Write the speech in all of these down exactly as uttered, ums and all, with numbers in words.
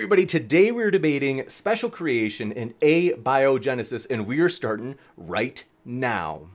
everybody, today we're debating special creation and abiogenesis, and we're starting right now.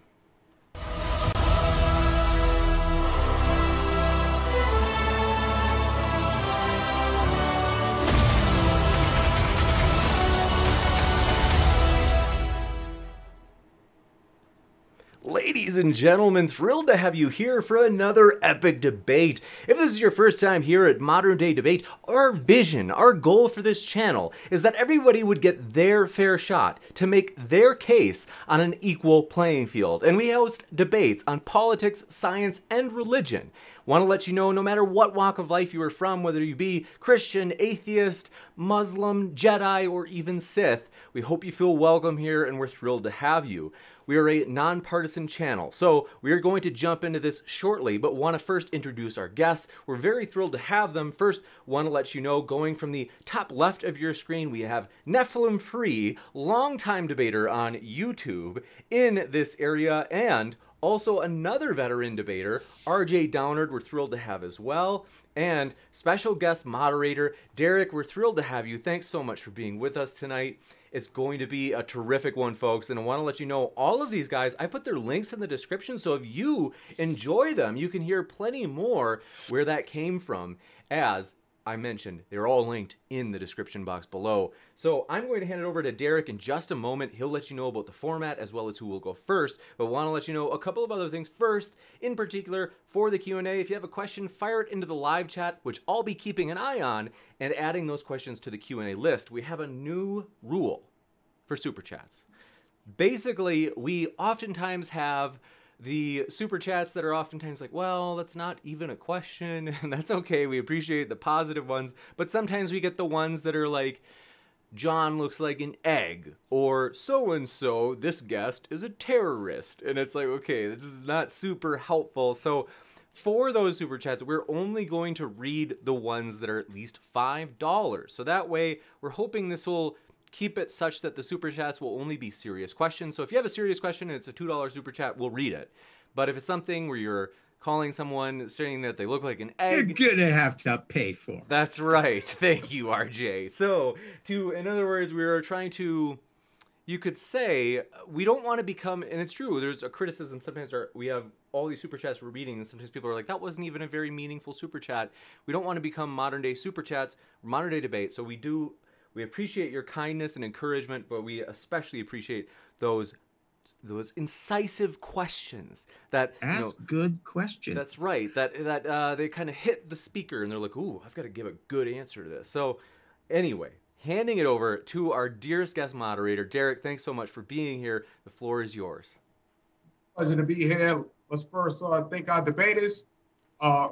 Ladies and gentlemen, thrilled to have you here for another epic debate. If this is your first time here at Modern Day Debate, our vision, our goal for this channel is that everybody would get their fair shot to make their case on an equal playing field. And we host debates on politics, science, and religion. Want to let you know, no matter what walk of life you are from, whether you be Christian, atheist, Muslim, Jedi, or even Sith, we hope you feel welcome here and we're thrilled to have you. We are a nonpartisan channel, so we are going to jump into this shortly, but want to first introduce our guests. We're very thrilled to have them. First, want to let you know, going from the top left of your screen, we have Nephilim Free, longtime debater on YouTube in this area, and also another veteran debater, R J Downard, we're thrilled to have as well. And special guest moderator, Derek, we're thrilled to have you. Thanks so much for being with us tonight. It's going to be a terrific one, folks, and I want to let you know all of these guys, I put their links in the description, so if you enjoy them, you can hear plenty more where that came from. As I mentioned, they're all linked in the description box below. So I'm going to hand it over to Derek in just a moment. He'll let you know about the format as well as who will go first, but want to let you know a couple of other things. First, in particular, for the Q and A, if you have a question, fire it into the live chat, which I'll be keeping an eye on and adding those questions to the Q and A list. We have a new rule for Super Chats. Basically, we oftentimes have the Super Chats that are oftentimes like, well, that's not even a question, and that's okay. We appreciate the positive ones, but sometimes we get the ones that are like, John looks like an egg, or so-and-so, this guest is a terrorist, and it's like, okay, this is not super helpful. So for those Super Chats, we're only going to read the ones that are at least five dollars. So that way, we're hoping this will keep it such that the Super Chats will only be serious questions. So if you have a serious question and it's a two dollar Super Chat, we'll read it. But if it's something where you're calling someone saying that they look like an egg, you're gonna have to pay for it. That's right. Thank you, R J. So, to in other words, we are trying to, you could say, we don't want to become, and it's true, there's a criticism sometimes our, we have all these Super Chats we're reading, and sometimes people are like, that wasn't even a very meaningful Super Chat. We don't want to become modern day Super Chats, modern day debate. So we do, we appreciate your kindness and encouragement, but we especially appreciate those those incisive questions that ask you know, good questions. That's right. That that uh, they kind of hit the speaker and they're like, "Ooh, I've got to give a good answer to this." So, anyway, handing it over to our dearest guest moderator, Derek. Thanks so much for being here. The floor is yours. Pleasure to be here. Let's first uh, thank our debaters. Uh,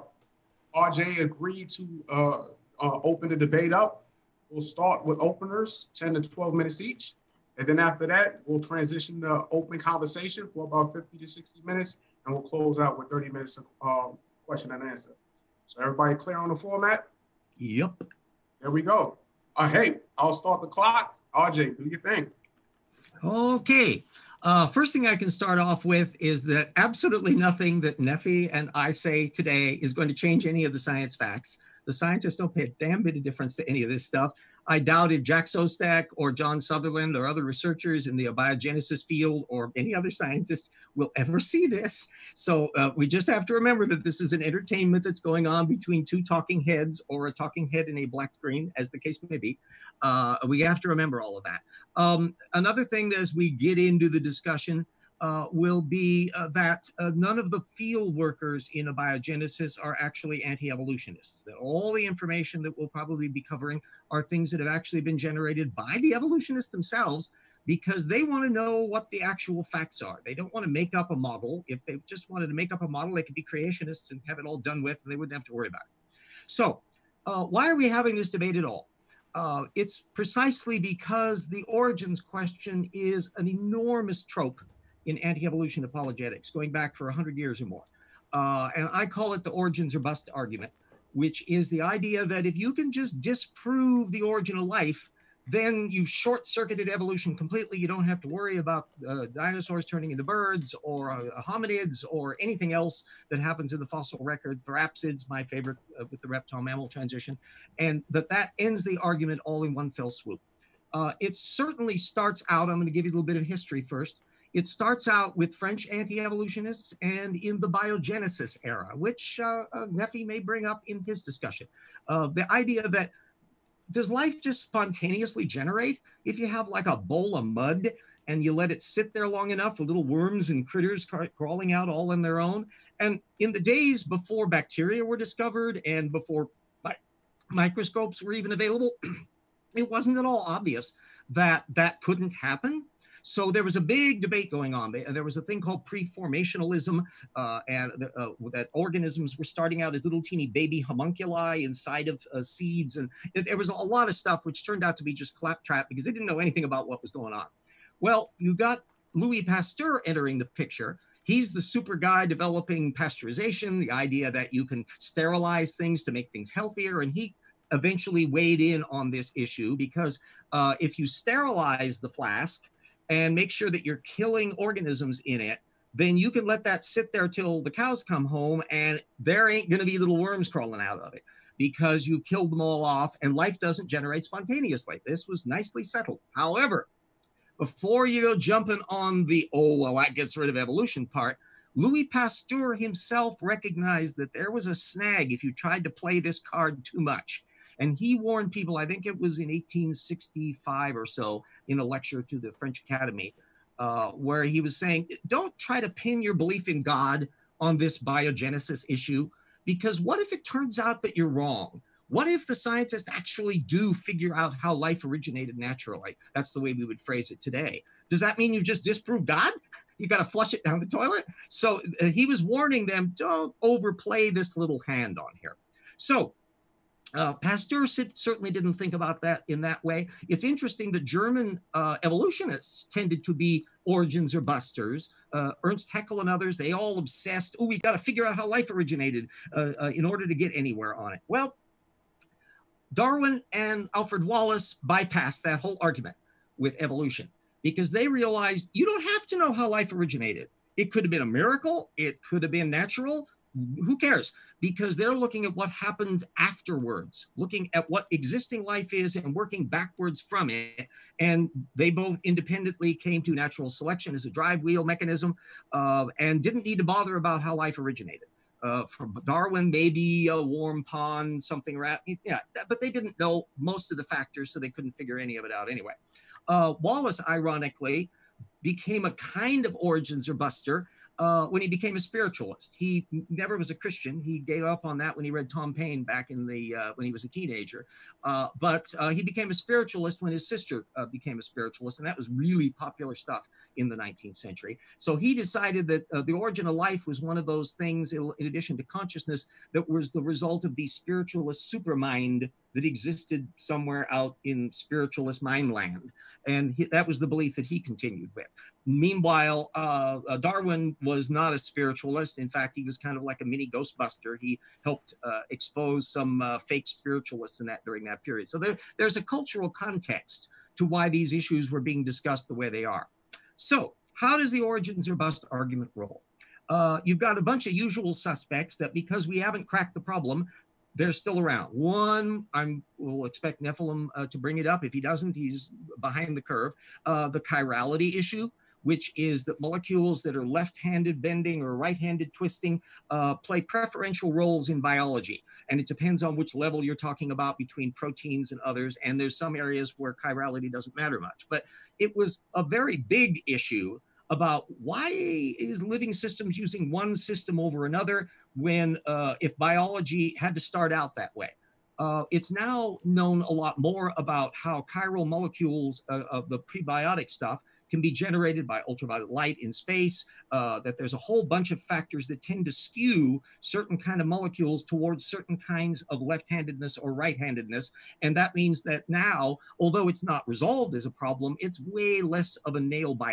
R J agreed to uh, uh, open the debate up. We'll start with openers, ten to twelve minutes each. And then after that, we'll transition to open conversation for about fifty to sixty minutes. And we'll close out with thirty minutes of um, question and answer. So everybody clear on the format? Yep. There we go. Uh, hey, I'll start the clock. R J, do your thing. Okay. Uh, first thing I can start off with is that absolutely nothing that Nephi and I say today is going to change any of the science facts. The scientists don't pay a damn bit of difference to any of this stuff. I doubt if Jack Szostak or John Sutherland or other researchers in the abiogenesis field or any other scientists will ever see this. So uh, we just have to remember that this is an entertainment that's going on between two talking heads or a talking head in a black screen, as the case may be. Uh, we have to remember all of that. Um, another thing as we get into the discussion Uh, will be uh, that uh, none of the field workers in abiogenesis are actually anti-evolutionists. That all the information that we'll probably be covering are things that have actually been generated by the evolutionists themselves because they want to know what the actual facts are. They don't want to make up a model. If they just wanted to make up a model, they could be creationists and have it all done with, and they wouldn't have to worry about it. So uh, why are we having this debate at all? Uh, it's precisely because the origins question is an enormous trope in anti-evolution apologetics, going back for one hundred years or more. Uh, and I call it the origins or bust argument, which is the idea that if you can just disprove the origin of life, then you short-circuited evolution completely. You don't have to worry about uh, dinosaurs turning into birds or uh, hominids or anything else that happens in the fossil record. Therapsids, my favorite uh, with the reptile-mammal transition, and that that ends the argument all in one fell swoop. Uh, it certainly starts out, I'm going to give you a little bit of history first. It starts out with French anti-evolutionists and in the biogenesis era, which uh, uh, Neffy may bring up in his discussion. Uh, the idea that does life just spontaneously generate? If you have like a bowl of mud and you let it sit there long enough with little worms and critters crawling out all on their own. And in the days before bacteria were discovered and before mi microscopes were even available, it wasn't at all obvious that that couldn't happen. So there was a big debate going on. There was a thing called preformationalism, uh, and uh, that organisms were starting out as little teeny baby homunculi inside of uh, seeds. And there was a lot of stuff which turned out to be just claptrap because they didn't know anything about what was going on. Well, you got Louis Pasteur entering the picture. He's the super guy developing pasteurization, the idea that you can sterilize things to make things healthier. And he eventually weighed in on this issue because uh, if you sterilize the flask, and make sure that you're killing organisms in it, then you can let that sit there till the cows come home and there ain't gonna be little worms crawling out of it because you've killed them all off and life doesn't generate spontaneously. This was nicely settled. However, before you go jumping on the, oh, well, that gets rid of evolution part, Louis Pasteur himself recognized that there was a snag if you tried to play this card too much. And he warned people, I think it was in eighteen sixty-five or so, in a lecture to the French Academy, uh, where he was saying, don't try to pin your belief in God on this biogenesis issue, because what if it turns out that you're wrong? What if the scientists actually do figure out how life originated naturally? That's the way we would phrase it today. Does that mean you've just disproved God? You got to flush it down the toilet? So uh, he was warning them, don't overplay this little hand on here. So Uh, Pasteur certainly didn't think about that in that way. It's interesting that German uh, evolutionists tended to be origins or busters. Uh, Ernst Haeckel and others, they all obsessed, oh, we got to figure out how life originated uh, uh, in order to get anywhere on it. Well, Darwin and Alfred Wallace bypassed that whole argument with evolution because they realized you don't have to know how life originated. It could have been a miracle. It could have been natural. Who cares? Because they're looking at what happened afterwards, looking at what existing life is and working backwards from it. And they both independently came to natural selection as a drive wheel mechanism uh, and didn't need to bother about how life originated. Uh, for Darwin, maybe a warm pond, something, yeah, but they didn't know most of the factors, so they couldn't figure any of it out anyway. Uh, Wallace, ironically, became a kind of origins or buster Uh, when he became a spiritualist. He never was a Christian. He gave up on that when he read Tom Paine back in the, uh, when he was a teenager. Uh, but uh, he became a spiritualist when his sister uh, became a spiritualist, and that was really popular stuff in the nineteenth century. So he decided that uh, the origin of life was one of those things, in addition to consciousness, that was the result of the spiritualist supermind that existed somewhere out in spiritualist mind land. And he, that was the belief that he continued with. Meanwhile, uh, uh, Darwin was not a spiritualist. In fact, he was kind of like a mini Ghostbuster. He helped uh, expose some uh, fake spiritualists in that during that period. So there, there's a cultural context to why these issues were being discussed the way they are. So how does the origins or bust argument roll? Uh, you've got a bunch of usual suspects that because we haven't cracked the problem, they're still around. One, I will expect Nephilim uh, to bring it up. If he doesn't, he's behind the curve. Uh, the chirality issue, which is that molecules that are left-handed bending or right-handed twisting uh, play preferential roles in biology. And it depends on which level you're talking about between proteins and others. And there's some areas where chirality doesn't matter much. But it was a very big issue about why is living systems using one system over another when uh, if biology had to start out that way. Uh, it's now known a lot more about how chiral molecules uh, of the prebiotic stuff can be generated by ultraviolet light in space, uh, that there's a whole bunch of factors that tend to skew certain kind of molecules towards certain kinds of left-handedness or right-handedness. And that means that now, although it's not resolved as a problem, it's way less of a nail biter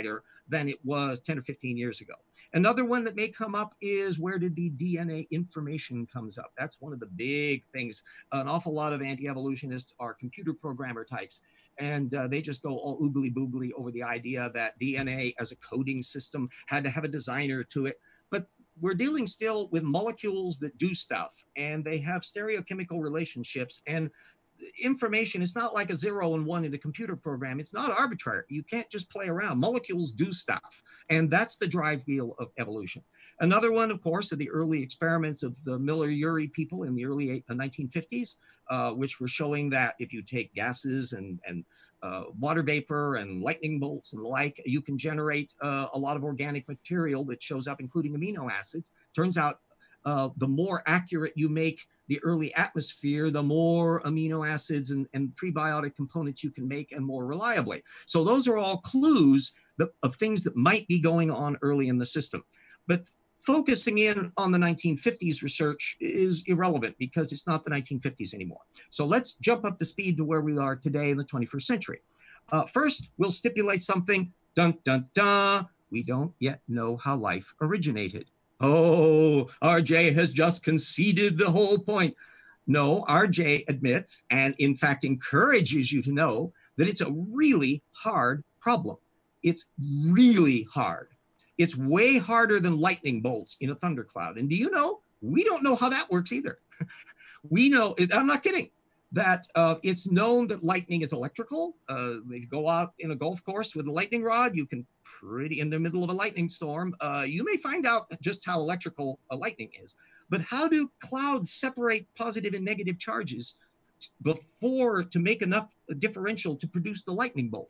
than it was ten or fifteen years ago. Another one that may come up is, where did the D N A information comes up? That's one of the big things. An awful lot of anti-evolutionists are computer programmer types, and uh, they just go all oogly boogly over the idea that D N A as a coding system had to have a designer to it. But we're dealing still with molecules that do stuff, and they have stereochemical relationships, and information is not like a zero and one in a computer program. It's not arbitrary. You can't just play around. Molecules do stuff, and that's the drive wheel of evolution. Another one, of course, are the early experiments of the Miller-Urey people in the early nineteen fifties, uh, which were showing that if you take gases and, and uh, water vapor and lightning bolts and the like, you can generate uh, a lot of organic material that shows up, including amino acids. Turns out uh, the more accurate you make the early atmosphere, the more amino acids and, and prebiotic components you can make, and more reliably. So those are all clues that, of things that might be going on early in the system. But focusing in on the nineteen fifties research is irrelevant, because it's not the nineteen fifties anymore. So let's jump up to speed to where we are today in the twenty-first century. Uh, first, we'll stipulate something. Dun, dun, dun. We don't yet know how life originated. Oh, R J has just conceded the whole point. No, R J admits, and in fact encourages you to know, that it's a really hard problem. It's really hard. It's way harder than lightning bolts in a thundercloud. And do you know, we don't know how that works either. We know, I'm not kidding, that uh, it's known that lightning is electrical. Uh, if you go out in a golf course with a lightning rod, you can pretty, in the middle of a lightning storm, uh, you may find out just how electrical a lightning is. But how do clouds separate positive and negative charges before to make enough differential to produce the lightning bolt?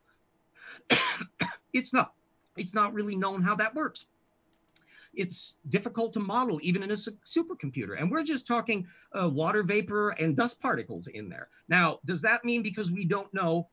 It's not. It's not really known how that works. It's difficult to model even in a supercomputer. And we're just talking uh, water vapor and dust particles in there. Now, does that mean because we don't know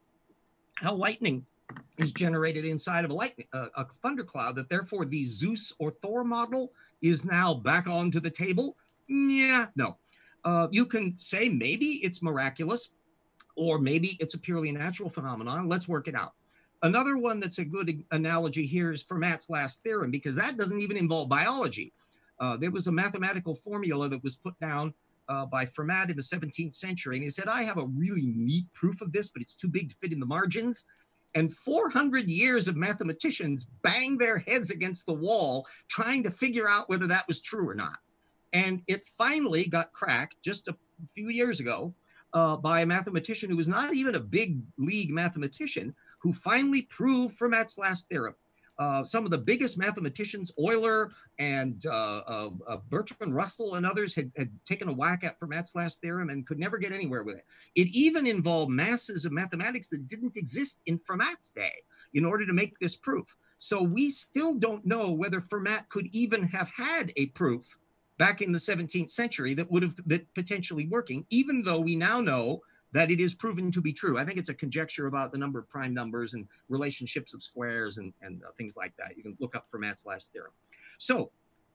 how lightning is generated inside of a lightning, uh, a thundercloud, that therefore the Zeus or Thor model is now back onto the table? Yeah, no. Uh, you can say maybe it's miraculous, or maybe it's a purely natural phenomenon. Let's work it out. Another one that's a good analogy here is Fermat's last theorem, because that doesn't even involve biology. Uh, there was a mathematical formula that was put down uh, by Fermat in the seventeenth century. And he said, I have a really neat proof of this, but it's too big to fit in the margins. And four hundred years of mathematicians banged their heads against the wall trying to figure out whether that was true or not. And it finally got cracked just a few years ago uh, by a mathematician who was not even a big league mathematician, who finally proved Fermat's last theorem. Uh, some of the biggest mathematicians, Euler and uh, uh, uh, Bertrand Russell and others, had, had taken a whack at Fermat's last theorem and could never get anywhere with it. It even involved masses of mathematics that didn't exist in Fermat's day in order to make this proof. So we still don't know whether Fermat could even have had a proof back in the seventeenth century that would have been potentially working, even though we now know that it is proven to be true. I think it's a conjecture about the number of prime numbers and relationships of squares and, and uh, things like that. You can look up Fermat's last theorem. So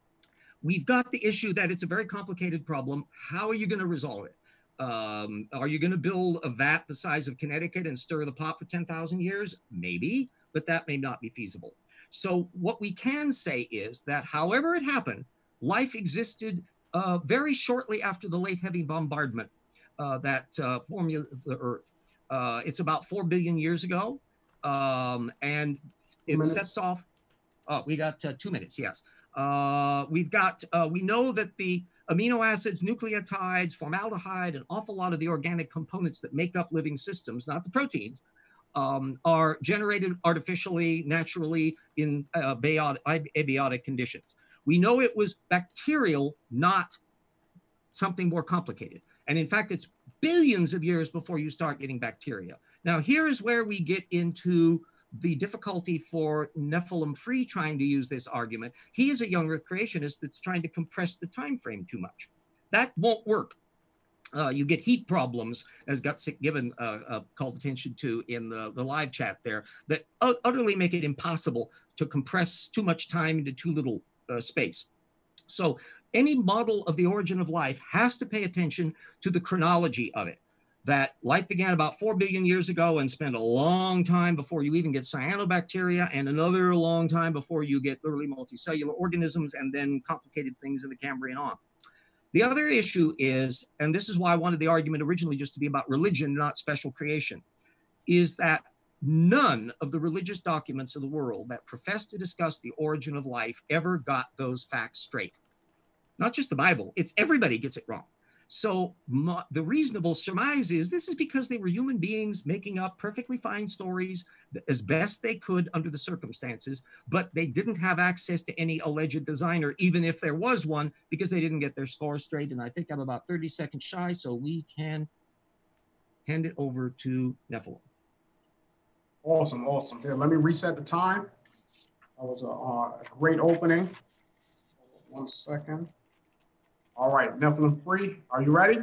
we've got the issue that it's a very complicated problem. How are you going to resolve it? Um, are you going to build a vat the size of Connecticut and stir the pot for ten thousand years? Maybe, but that may not be feasible. So what we can say is that however it happened, life existed uh, very shortly after the late heavy bombardment Uh, that uh, formula the Earth. Uh, it's about four billion years ago, um, and it minutes. sets off. Oh, we got uh, two minutes. Yes, uh, we've got. Uh, we know that the amino acids, nucleotides, formaldehyde, an awful lot of the organic components that make up living systems, not the proteins, um, are generated artificially, naturally in uh, abiotic, abiotic conditions. We know it was bacterial, not something more complicated. And in fact, it's billions of years before you start getting bacteria. Now, here is where we get into the difficulty for Nephilim Free trying to use this argument. He is a young Earth creationist that's trying to compress the time frame too much. That won't work. Uh, you get heat problems, as Gutsick Given uh, uh, called attention to in the, the live chat there, that utterly make it impossible to compress too much time into too little uh, space. So any model of the origin of life has to pay attention to the chronology of it. that life began about four billion years ago and spent a long time before you even get cyanobacteria, and another long time before you get early multicellular organisms, and then complicated things in the Cambrian on. The other issue is, and this is why I wanted the argument originally just to be about religion, not special creation, is that none of the religious documents of the world that profess to discuss the origin of life ever got those facts straight. Not just the Bible, it's everybody gets it wrong. So my, the reasonable surmise is this is because they were human beings making up perfectly fine stories as best they could under the circumstances, but they didn't have access to any alleged designer, even if there was one, because they didn't get their score straight. And I think I'm about thirty seconds shy, so we can hand it over to Nephilim. Awesome, awesome. Here, let me reset the time. That was a, uh, a great opening. One second. All right, Nephilim Free, are you ready?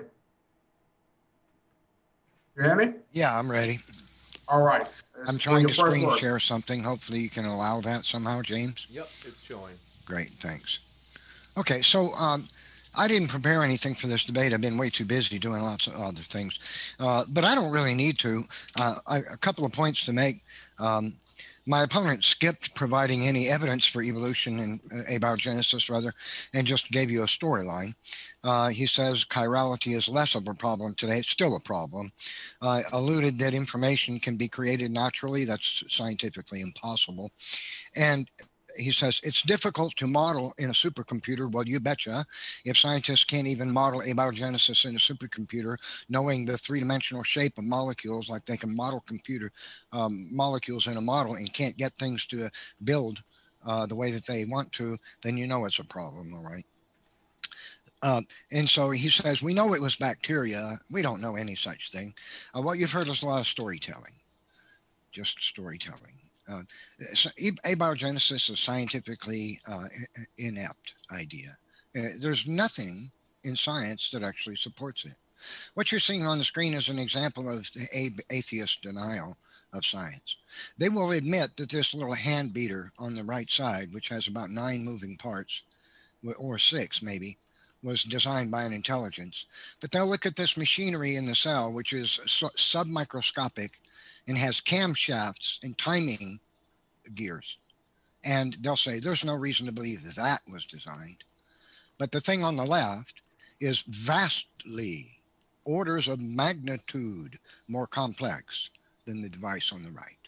You hear me? Yeah, I'm ready. All right. I'm trying to screen word. share something. Hopefully you can allow that somehow, James. Yep, it's showing. Great, thanks. Okay, so um, I didn't prepare anything for this debate. I've been way too busy doing lots of other things. Uh, but I don't really need to. Uh, I, a couple of points to make. Um, My opponent skipped providing any evidence for evolution and uh, abiogenesis, rather, and just gave you a storyline. Uh, he says chirality is less of a problem today. It's still a problem. Uh, alluded that information can be created naturally. That's scientifically impossible. And he says it's difficult to model in a supercomputer. Well, you betcha. If scientists can't even model abiogenesis in a supercomputer, knowing the three-dimensional shape of molecules, like they can model computer um, molecules in a model and can't get things to build uh, the way that they want to, then you know it's a problem, all right? Uh, and so he says, we know it was bacteria. We don't know any such thing. Uh, what you've heard is a lot of storytelling, just storytelling. Uh, so abiogenesis is a scientifically uh, inept idea. Uh, there's nothing in science that actually supports it. What you're seeing on the screen is an example of the atheist denial of science. They will admit that this little hand beater on the right side, which has about nine moving parts, or six maybe, was designed by an intelligence. But they'll look at this machinery in the cell, which is submicroscopic, and has camshafts and timing gears. And they'll say, there's no reason to believe that, that was designed. But the thing on the left is vastly, orders of magnitude more complex than the device on the right.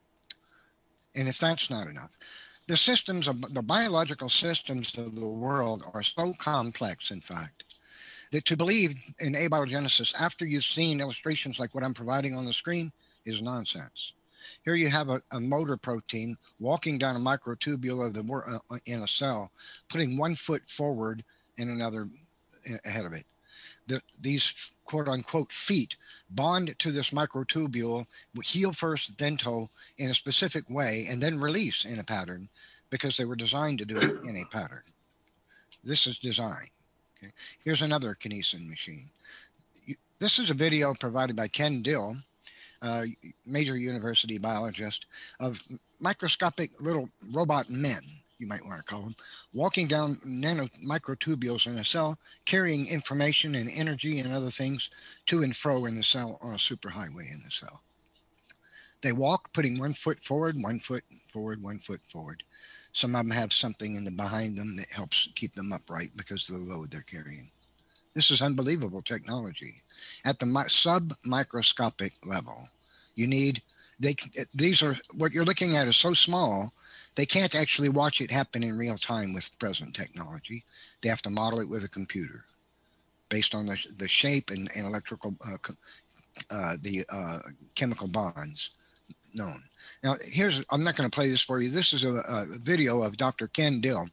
And if that's not enough, the systems of the biological systems of the world are so complex, in fact, that to believe in abiogenesis after you've seen illustrations like what I'm providing on the screen is nonsense. Here you have a, a motor protein walking down a microtubule of the uh, in a cell, putting one foot forward and another ahead of it. The, these quote unquote feet bond to this microtubule, heel first, then toe in a specific way, and then release in a pattern because they were designed to do it in a pattern. This is design. Okay. Here's another kinesin machine. This is a video provided by Ken Dill, Uh, major university biologist, of microscopic little robot men, you might want to call them, walking down nano microtubules in a cell, carrying information and energy and other things to and fro in the cell on a superhighway in the cell. They walk, putting one foot forward, one foot forward, one foot forward. Some of them have something in the behind them that helps keep them upright because of the load they're carrying. This is unbelievable technology. At the sub-microscopic level, you need, they, these are, what you're looking at is so small, they can't actually watch it happen in real time with present technology. They have to model it with a computer based on the, the shape and, and electrical, uh, uh, the uh, chemical bonds known. Now, here's, I'm not going to play this for you. This is a, a video of Doctor Ken Dill.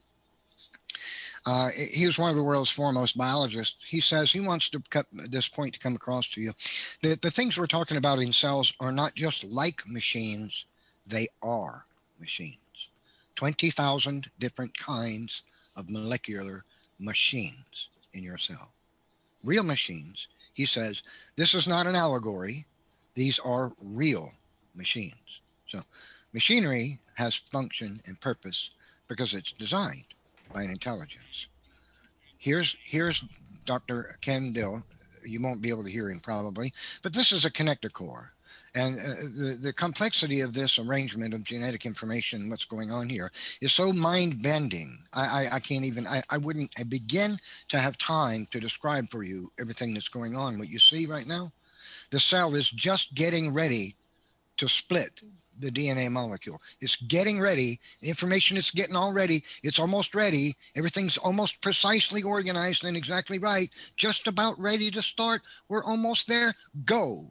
Uh, he was one of the world's foremost biologists. He says he wants to cut this point to come across to you. That the things we're talking about in cells are not just like machines, they are machines. twenty thousand different kinds of molecular machines in your cell. Real machines. He says, this is not an allegory. These are real machines. So machinery has function and purpose because it's designed by an intelligence. Here's here's Doctor Ken Dill you won't be able to hear him probably, but this is a connector core. And uh, the, the complexity of this arrangement of genetic information, what's going on here, is so mind-bending. I, I, I can't even, I, I wouldn't I begin to have time to describe for you everything that's going on. What you see right now, the cell is just getting ready to split the D N A molecule. It's getting ready. The information it's getting all ready. It's almost ready. Everything's almost precisely organized and exactly right. Just about ready to start. We're almost there. Go.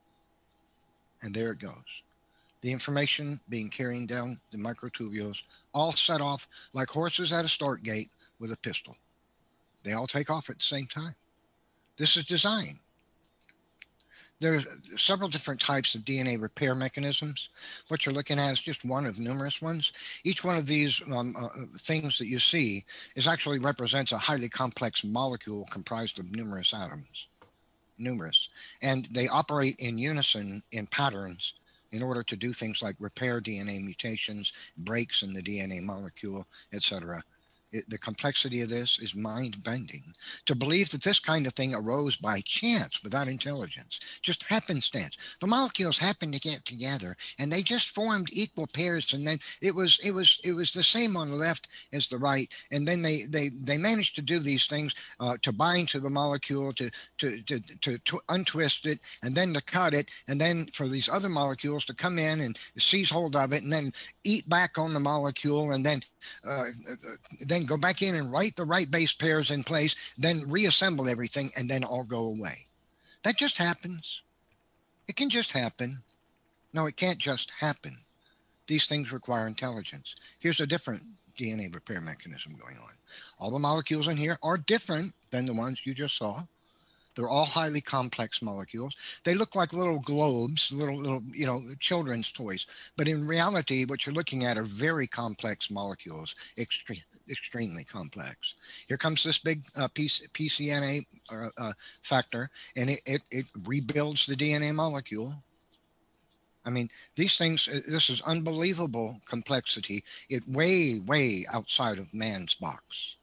And there it goes. The information being carried down the microtubules, all set off like horses at a start gate with a pistol. They all take off at the same time. This is design. There are several different types of D N A repair mechanisms. What you're looking at is just one of numerous ones. Each one of these um, uh, things that you see is actually represents a highly complex molecule comprised of numerous atoms. Numerous. And they operate in unison in patterns in order to do things like repair D N A mutations, breaks in the D N A molecule, et cetera. It, the complexity of this is mind-bending. To believe that this kind of thing arose by chance without intelligence, just happenstance. The molecules happened to get together and they just formed equal pairs, and then it was it was it was the same on the left as the right, and then they they they managed to do these things uh, to bind to the molecule, to to, to to to untwist it, and then to cut it, and then for these other molecules to come in and seize hold of it and then eat back on the molecule, and then uh, then go back in and write the right base pairs in place, then reassemble everything, and then all go away. That just happens. It can just happen. No, it can't just happen. These things require intelligence. Here's a different D N A repair mechanism going on. All the molecules in here are different than the ones you just saw. They're all highly complex molecules. They look like little globes, little, little, you know, children's toys. But in reality, what you're looking at are very complex molecules, extre extremely complex. Here comes this big uh, P C N A uh, uh, factor, and it, it, it rebuilds the D N A molecule. I mean, these things, this is unbelievable complexity. It way, way outside of man's box.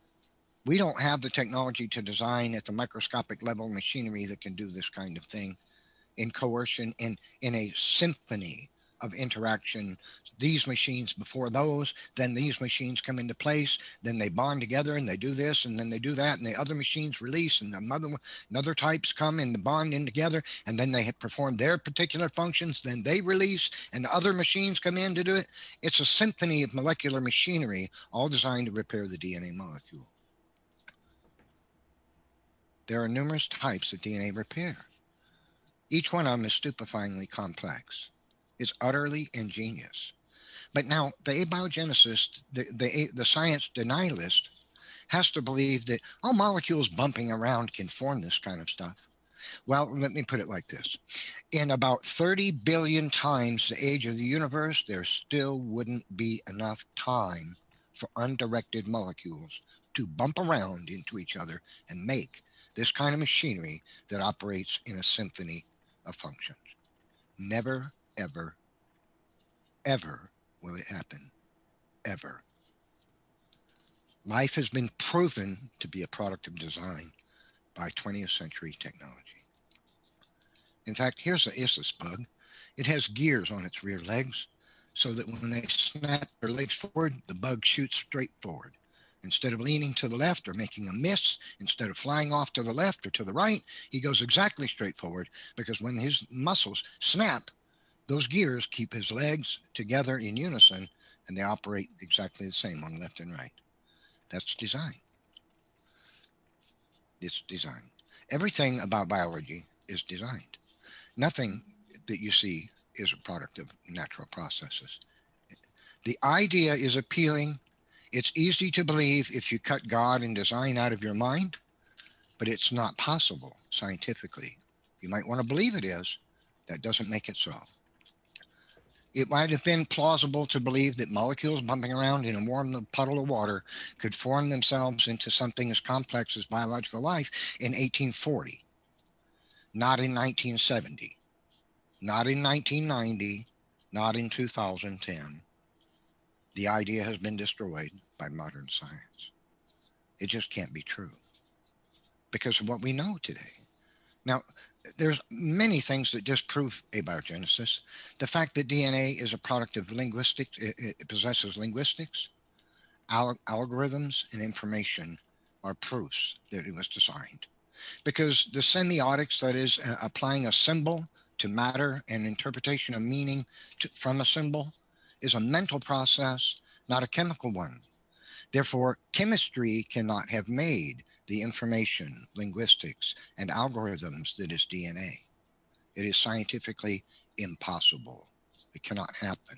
We don't have the technology to design at the microscopic level machinery that can do this kind of thing in coercion, in, in a symphony of interaction. These machines before those, then these machines come into place, then they bond together and they do this and then they do that, and the other machines release, and another, another types come and bond in together, and then they perform their particular functions, then they release and other machines come in to do it. It's a symphony of molecular machinery, all designed to repair the D N A molecule. There are numerous types of D N A repair. Each one of them is stupefyingly complex. It's utterly ingenious. But now the abiogenicist, the, the, the science denialist, has to believe that all molecules bumping around can form this kind of stuff. Well, let me put it like this. In about thirty billion times the age of the universe, there still wouldn't be enough time for undirected molecules to bump around into each other and make this kind of machinery that operates in a symphony of functions. Never, ever, ever will it happen. Ever. Life has been proven to be a product of design by twentieth century technology. In fact, here's a Issus bug. It has gears on its rear legs so that when they snap their legs forward, the bug shoots straight forward. Instead of leaning to the left or making a miss, instead of flying off to the left or to the right, he goes exactly straight forward, because when his muscles snap, those gears keep his legs together in unison, and they operate exactly the same on left and right. That's design. It's design. Everything about biology is designed. Nothing that you see is a product of natural processes. The idea is appealing. It's easy to believe if you cut God and design out of your mind, but it's not possible scientifically. You might want to believe it is. That doesn't make it so. It might have been plausible to believe that molecules bumping around in a warm puddle of water could form themselves into something as complex as biological life in eighteen forty, not in nineteen seventy, not in nineteen ninety, not in two thousand ten. The idea has been destroyed by modern science. It just can't be true because of what we know today. Now, there's many things that disprove abiogenesis. The fact that D N A is a product of linguistics, it, it possesses linguistics, al algorithms, and information are proofs that it was designed. Because the semiotics, that is, uh, applying a symbol to matter and interpretation of meaning to, from a symbol, is a mental process, not a chemical one. Therefore, chemistry cannot have made the information, linguistics, and algorithms that is D N A. It is scientifically impossible. It cannot happen.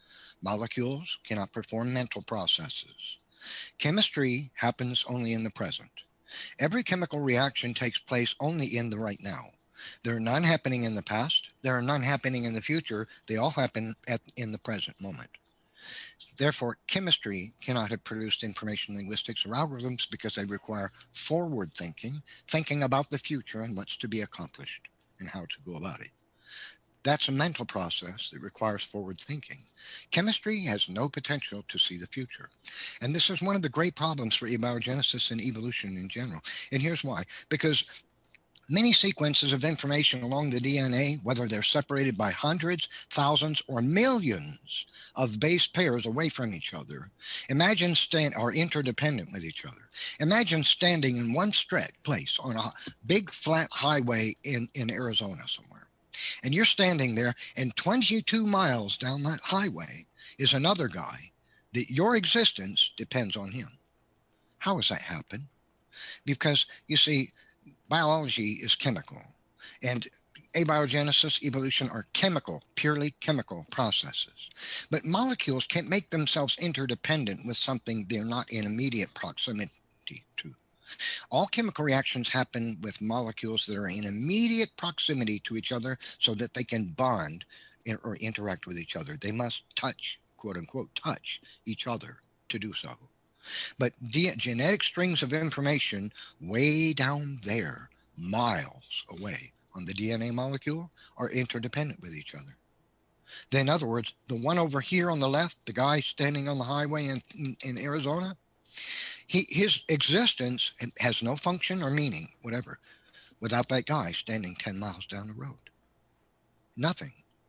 Molecules cannot perform mental processes. Chemistry happens only in the present. Every chemical reaction takes place only in the right now. There are none happening in the past. There are none happening in the future. They all happen at, in the present moment. Therefore, chemistry cannot have produced information linguistics or algorithms because they require forward thinking, thinking about the future and what's to be accomplished and how to go about it. That's a mental process that requires forward thinking. Chemistry has no potential to see the future. And this is one of the great problems for abiogenesis and evolution in general. And here's why. Because many sequences of information along the D N A, whether they're separated by hundreds, thousands, or millions of base pairs away from each other, imagine stand are interdependent with each other. Imagine standing in one stretch place on a big flat highway in, in Arizona somewhere. And you're standing there, and twenty-two miles down that highway is another guy that your existence depends on him. How does that happen? Because, you see, biology is chemical, and abiogenesis, evolution are chemical, purely chemical processes. But molecules can't make themselves interdependent with something they're not in immediate proximity to. All chemical reactions happen with molecules that are in immediate proximity to each other so that they can bond or interact with each other. They must touch, quote unquote, touch each other to do so. But genetic strings of information way down there, miles away on the D N A molecule, are interdependent with each other. Then, in other words, the one over here on the left, the guy standing on the highway in, in, in Arizona, he, his existence has no function or meaning, whatever, without that guy standing ten miles down the road. Nothing.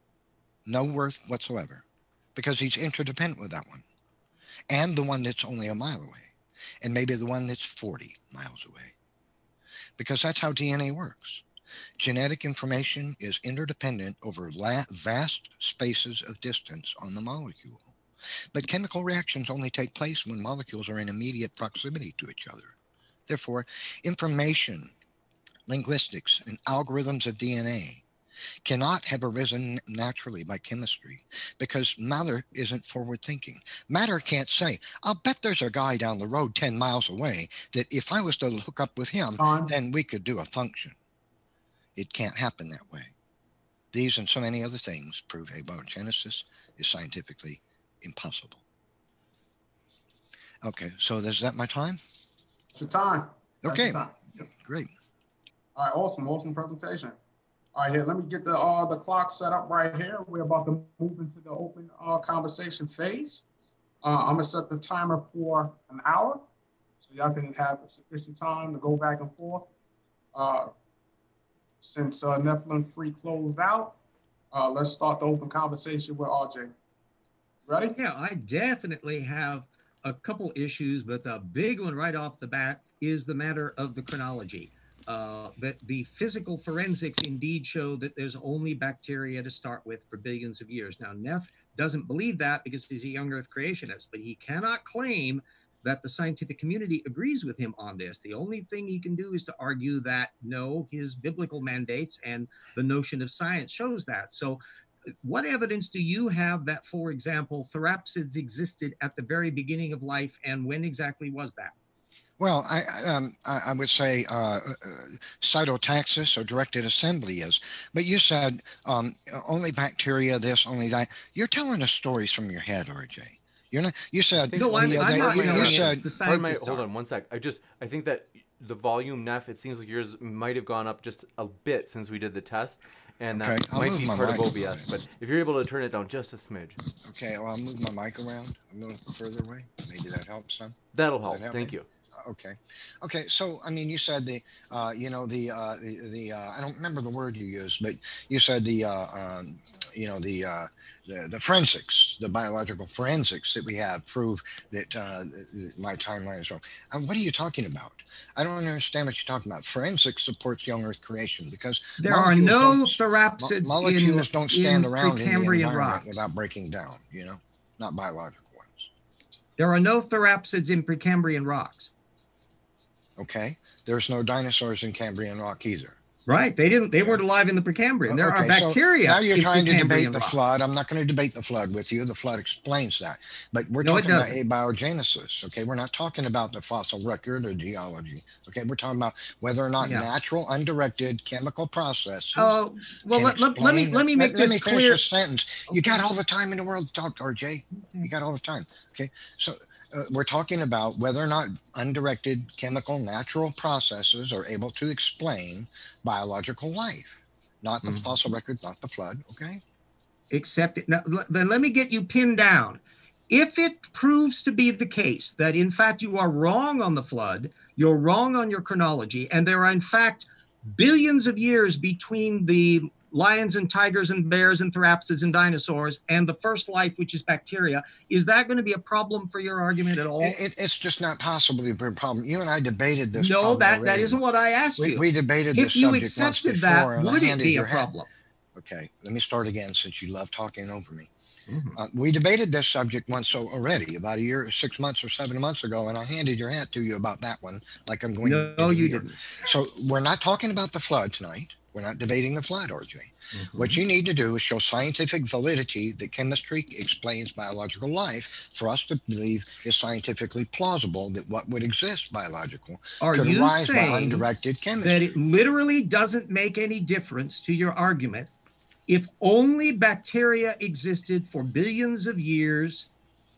No worth whatsoever, because he's interdependent with that one. And the one that's only a mile away, and maybe the one that's forty miles away. Because that's how D N A works. Genetic information is interdependent over vast spaces of distance on the molecule. But chemical reactions only take place when molecules are in immediate proximity to each other. Therefore, information, linguistics, and algorithms of D N A cannot have arisen naturally by chemistry because matter isn't forward thinking. Matter can't say, I'll bet there's a guy down the road ten miles away that if I was to hook up with him, um, then we could do a function. It can't happen that way. These and so many other things prove abiogenesis is scientifically impossible. Okay, so is that my time? It's your time. Okay, time. Yep. Great. All right, awesome, awesome presentation. All right, here, let me get the uh, the clock set up right here. We're about to move into the open uh, conversation phase. Uh, I'm gonna set the timer for an hour, so y'all can have sufficient time to go back and forth. Uh, since uh, Nephilim Free closed out, uh, let's start the open conversation with R J. Ready? Yeah, I definitely have a couple issues, but the big one right off the bat is the matter of the chronology. Uh, that the physical forensics indeed show that there's only bacteria to start with for billions of years. Now, Neff doesn't believe that because he's a young Earth creationist, but he cannot claim that the scientific community agrees with him on this. The only thing he can do is to argue that, no, his biblical mandates and the notion of science shows that. So what evidence do you have that, for example, therapsids existed at the very beginning of life, and when exactly was that? Well, I, um, I, I would say uh, uh, cytotaxis or directed assembly is, but you said um, only bacteria, this, only that. You're telling us stories from your head, R J. You're not. You said. No, I'm, the, I'm the, not. You, you said. Pardon my, hold on one sec. I just, I think that the volume, Neff, it seems like yours might have gone up just a bit since we did the test. and Okay, that I'll might move be my part of mic. O B S. But if you're able to turn it down just a smidge, Okay, well, I'll move my mic around a little further away. Maybe that helps some. that'll Does help. that help Thank me? you. Okay. Okay. So, I mean, you said the, uh, you know, the, uh, the, the, uh, I don't remember the word you used, but you said the, uh, um, you know, the, uh, the, the forensics, the biological forensics that we have prove that, uh, my timeline is wrong. And what are you talking about? I don't understand what you're talking about. Forensics supports young Earth creation because There are molecules no don't- mo- therapsids molecules in, don't stand in around in the Precambrian environment rocks. without breaking down, you know, not biological ones. There are no therapsids in Precambrian rocks. Okay. There's no dinosaurs in Cambrian rock either. Right. They didn't, they weren't alive in the Precambrian. There Okay, are bacteria. So now you're in trying to Precambrian debate the rocks. flood. I'm not going to debate the flood with you. The flood explains that. But we're No, it talking about doesn't. abiogenesis. Okay. We're not talking about the fossil record or geology. Okay. We're talking about whether or not Yeah. natural, undirected chemical processes. Oh, well, can let, let, let me explain- let me make let, let this me finish clear. this sentence. You got all the time in the world to talk, R J. You got all the time. Okay. So uh, we're talking about whether or not undirected chemical natural processes are able to explain biological life, not the Mhm. fossil record, not the flood. Okay. Except it, now, l- then let me get you pinned down. If it proves to be the case that in fact you are wrong on the flood, you're wrong on your chronology, and there are in fact billions of years between the lions and tigers and bears and therapsids and dinosaurs and the first life, which is bacteria, is that going to be a problem for your argument at all? It, it- it's just not possible to be a problem. You and I debated this. No, problem that, that already. isn't what I asked We, you. we debated If this you subject once accepted before, that, and I would it handed be a your hat- problem? Okay, let me start again since you love talking over me. Mhm. Uh, we debated this subject once so already, about a year, six months or seven months ago, and I handed your hat to you about that one, like I'm going to. No, do you here. didn't. So we're not talking about the flood tonight. We're not debating the flood, R J. Mhm. What you need to do is show scientific validity that chemistry explains biological life for us to believe is scientifically plausible that what would exist biological Are could you arise by saying undirected chemistry. that it literally doesn't make any difference to your argument if only bacteria existed for billions of years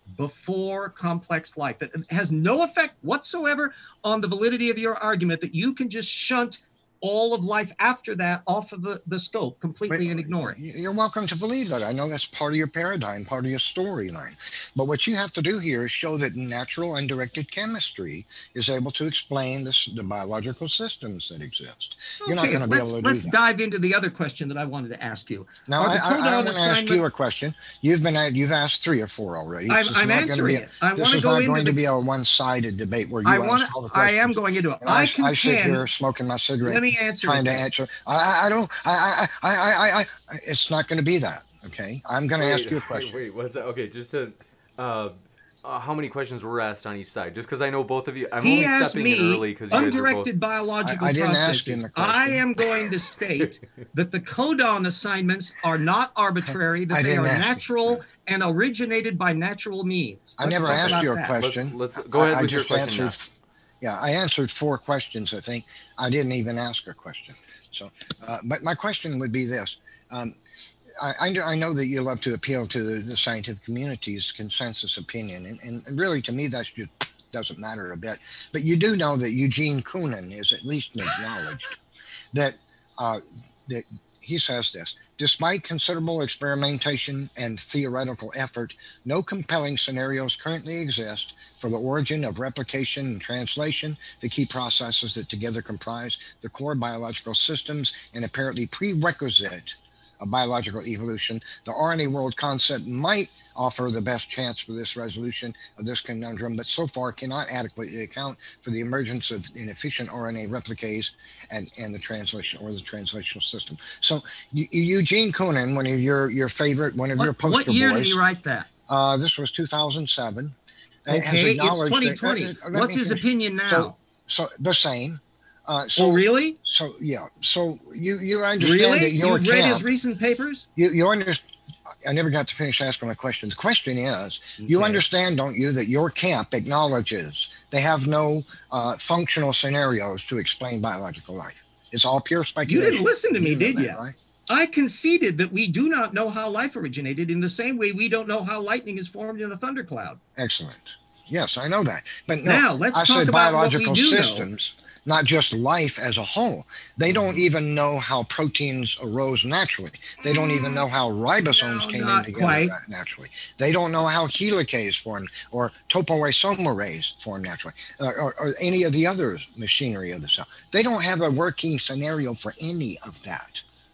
before complex life? That has no effect whatsoever on the validity of your argument, that you can just shunt all of life after that off of the, the scope completely Wait, and ignore it. You're welcome to believe that. I know that's part of your paradigm, part of your storyline. But what you have to do here is show that natural undirected chemistry is able to explain this, the biological systems that exist. You're not Okay, going to be let's, able to do let's that. dive into the other question that I wanted to ask you. Now, Are I, the I, I codon want to ask assignment- you a question. You've been at, you've asked three or four already. I'm, This is I'm not gonna answering be a- it. I This want to is go not into going to the. be a one-sided debate where you I answer want. all the I questions. am going into it. And I I, I sit contend. here smoking my cigarette, Let me answer trying it to then. answer. I, I, I don't. I, I, I, I, I, I. It's not going to be that. Okay. I'm going to Wait, ask you a wait, question. Wait, what's that? Okay, just to, uh, uh, how many questions were asked on each side? Just because I know both of you. I'm He only asked stepping in me early because you guys are both. undirected biological I- I didn't ask him processes. the question. I am going to state that the codon assignments are not arbitrary, I that they didn't are ask you. natural and originated by natural means. I Let's never talk asked about you a that. question. Let's, let's go I- ahead I with your just question answered- now. Yeah, I answered four questions. I think I didn't even ask a question. So, uh, but my question would be this: um, I, I, know- I know that you love to appeal to the, the scientific community's consensus opinion, and, and really, to me, that just doesn't matter a bit. But you do know that Eugene Koonin is at least acknowledged that uh, that he says this: despite considerable experimentation and theoretical effort, no compelling scenarios currently exist for the origin of replication and translation, the key processes that together comprise the core biological systems and apparently prerequisite of biological evolution. The R N A world concept might offer the best chance for this resolution of this conundrum, but so far cannot adequately account for the emergence of inefficient R N A replicase and, and the translation or the translational system. So Eu- Eugene Koonin, one of your, your favorite, one of your What, poster what year boys, did he write that? uh, this was two thousand seven. has Okay, it's acknowledged that- twenty twenty. uh, uh, let What's me his finish. opinion now? So, so the same. Uh, so, oh, really? So yeah. So you you understand Really? that your You've read his camp. recent papers? You you understand. I never got to finish asking my question. The question is, you Okay. understand, don't you, that your camp acknowledges they have no uh, functional scenarios to explain biological life. It's all pure You speculation. didn't listen to me, know did that, you? right? I conceded that we do not know how life originated in the same way we don't know how lightning is formed in a thundercloud. Excellent. Yes, I know that. But no, Now, let's I talk said about what we biological do know. systems. not just life as a whole. They don't even know how proteins arose naturally. They don't even know how ribosomes No, came in not together quite. naturally. They don't know how helicase formed or topoisomerase formed naturally, or, or, or any of the other machinery of the cell. They don't have a working scenario for any of that.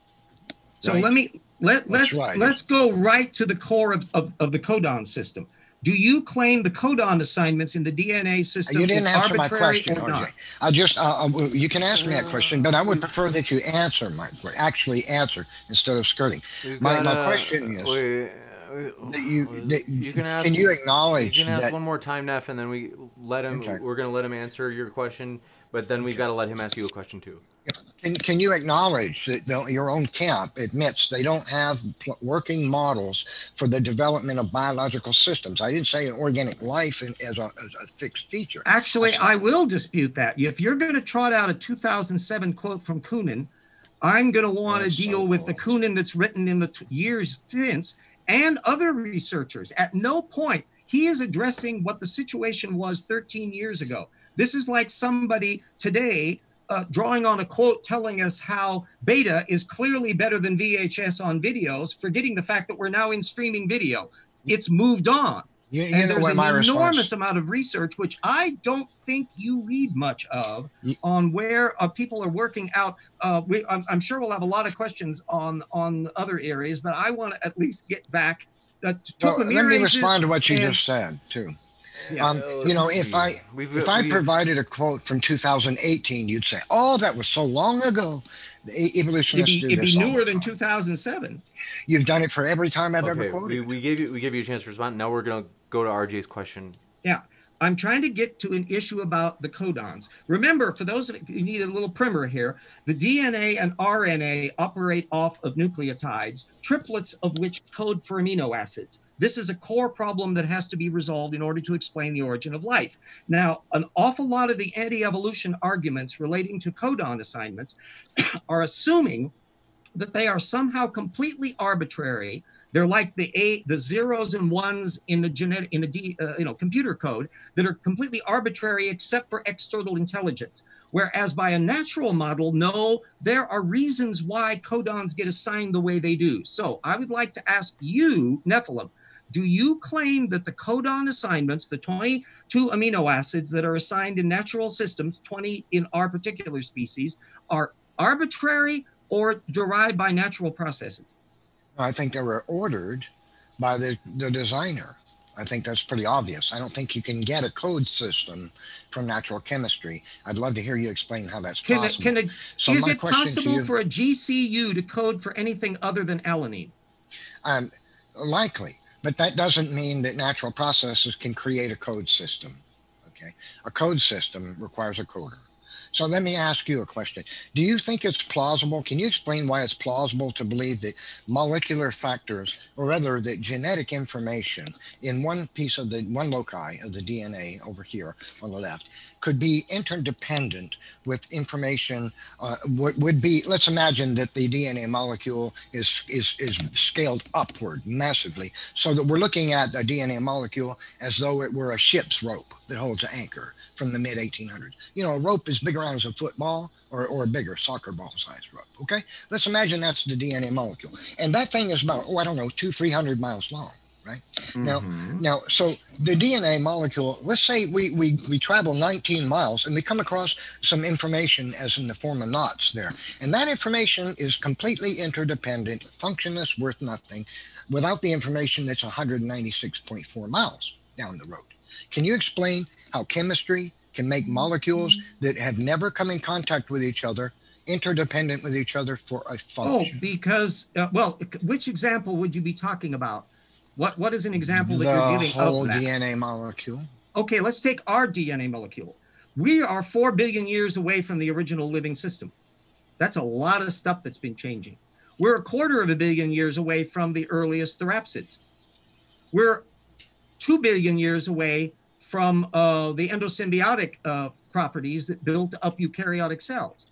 So Right? let me let That's let's right. let's go right to the core of, of, of the codon system. Do you claim the codon assignments in the D N A system You didn't is answer my arbitrary question, or R J. not? I just, uh, uh, you can ask me that question, but I would prefer that you answer my, actually answer instead of skirting. We've My, got, my uh, question is, wait, that you, that, you can ask. can you acknowledge You can ask that? one more time, Neff, and then we let him. Okay. We're gonna let him answer your question, but then we've got to let him ask you a question too. Can, can you acknowledge that the, your own camp admits they don't have pl- working models for the development of biological systems? I didn't say an organic life in, as, a, as a fixed feature. Actually, I will dispute that. If you're going to trot out a two thousand seven quote from Kunin, I'm going to want to That's so deal with the cool. Kunin that's written in the t- years since and other researchers. At no point he is addressing what the situation was thirteen years ago. This is like somebody today uh, drawing on a quote telling us how beta is clearly better than V H S on videos, forgetting the fact that we're now in streaming video. It's moved on. You, you And know there's what an my enormous response? amount of research, which I don't think you read much of, Ye- on where uh, people are working out. Uh, we, I'm, I'm sure we'll have a lot of questions on on other areas, but I want to at least get back. Uh, Well, let me topomerases respond to what you and- just said too. Yeah. Um, you know, if I We've- if I we've- provided a quote from two thousand eighteen, you'd say, "Oh, that was so long ago." The e- It'd evolutionists be, do it'd be this all newer the than time. two thousand seven. You've done it for every time I've ever Okay, quoted. we, we gave you we gave you a chance to respond. Now we're gonna go to R J's question. Yeah. I'm trying to get to an issue about the codons. Remember, for those of you who need a little primer here, the D N A and R N A operate off of nucleotides, triplets of which code for amino acids. This is a core problem that has to be resolved in order to explain the origin of life. Now, an awful lot of the anti-evolution arguments relating to codon assignments are assuming that they are somehow completely arbitrary. They're like the a the zeros and ones in the genetic in a D, uh, you know computer code that are completely arbitrary except for external intelligence. Whereas by a natural model, no, there are reasons why codons get assigned the way they do. So I would like to ask you, Nephilim, do you claim that the codon assignments, the twenty-two amino acids that are assigned in natural systems, twenty in our particular species, are arbitrary or derived by natural processes? I think they were ordered by the, the designer. I think that's pretty obvious. I don't think you can get a code system from natural chemistry. I'd love to hear you explain how that's Can it, possible. can it, So is my it question to possible you- for a G C U to code for anything other than alanine? Um, likely, but that doesn't mean that natural processes can create a code system. Okay, a code system requires a coder. So let me ask you a question. Do you think it's plausible? Can you explain why it's plausible to believe that molecular factors, or rather that genetic information in one piece of the one loci of the D N A over here on the left could be interdependent with information uh, would, would be, let's imagine that the D N A molecule is, is, is scaled upward massively so that we're looking at the D N A molecule as though it were a ship's rope that holds an anchor from the mid eighteen hundreds. You know, a rope is bigger as a football or, or a bigger soccer ball sized rope. Okay, let's imagine that's the D N A molecule, and that thing is about, oh, I don't know, two three hundred miles long, right? Mm-hmm. Now, now, so the D N A molecule. Let's say we we we travel nineteen miles and we come across some information as in the form of knots there, and that information is completely interdependent, functionless, worth nothing, without the information that's one hundred ninety-six point four miles down the road. Can you explain how chemistry can make molecules that have never come in contact with each other interdependent with each other for a function? Oh, because, uh, well, which example would you be talking about? What What is an example that the you're giving whole of that? D N A molecule. Okay, let's take our D N A molecule. We are four billion years away from the original living system. That's a lot of stuff that's been changing. We're a quarter of a billion years away from the earliest therapsids. We're two billion years away from uh, the endosymbiotic uh, properties that built up eukaryotic cells.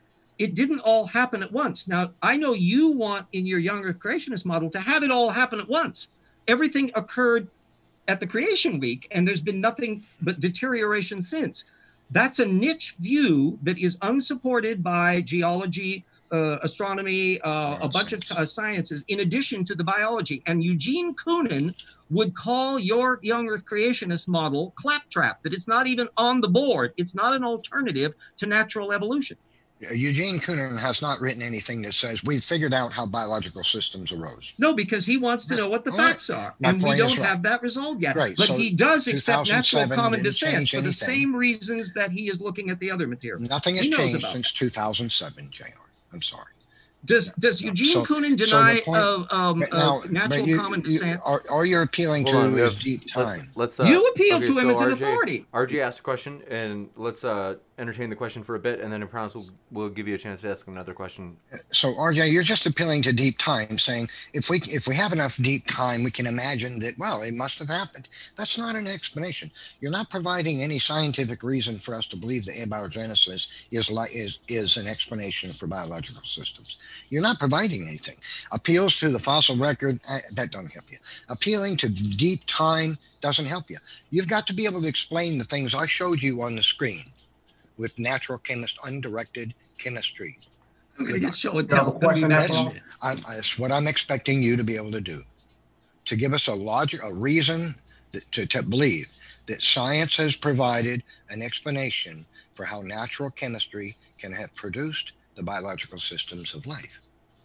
It didn't all happen at once. Now, I know you want in your young Earth creationist model to have it all happen at once. Everything occurred at the creation week, and there's been nothing but deterioration since. That's a niche view that is unsupported by geology, uh, astronomy, uh, a bunch of uh, sciences, in addition to the biology. And Eugene Koonin would call your young Earth creationist model claptrap, that it's not even on the board. It's not an alternative to natural evolution. Eugene Koonin has not written anything that says we've figured out how biological systems arose. No, because he wants to know what the All facts right. are. My And we point don't is right. have that resolved yet. Right. But So he does accept natural two thousand seven common didn't descent change for the anything. same reasons that he is looking at the other material. Nothing has He knows changed about since two thousand seven, J R. I'm sorry. Does does Eugene So- Koonin so the deny point- of um, But uh, now, but natural you- common you- descent? All, all you're appealing Hold on, to we is have- deep Let's, time. let's, uh, You appeal okay, to him so as an R J authority. R J asked a question, and let's uh, entertain the question for a bit, and then I promise we'll, we'll give you a chance to ask another question. So R J, you're just appealing to deep time, saying if we if we have enough deep time, we can imagine that, well, it must have happened. That's not an explanation. You're not providing any scientific reason for us to believe that abiogenesis is like is is an explanation for biological systems. You're not providing anything. Appeals to the fossil record, uh, that doesn't help you. Appealing to deep time doesn't help you. You've got to be able to explain the things I showed you on the screen with natural chemist, undirected chemistry. I'm going to get show and You have tell. a question, That's- Efron? I'm, that's what I'm expecting you to be able to do, to give us a logic, a reason that, to, to believe that science has provided an explanation for how natural chemistry can have produced the biological systems of life.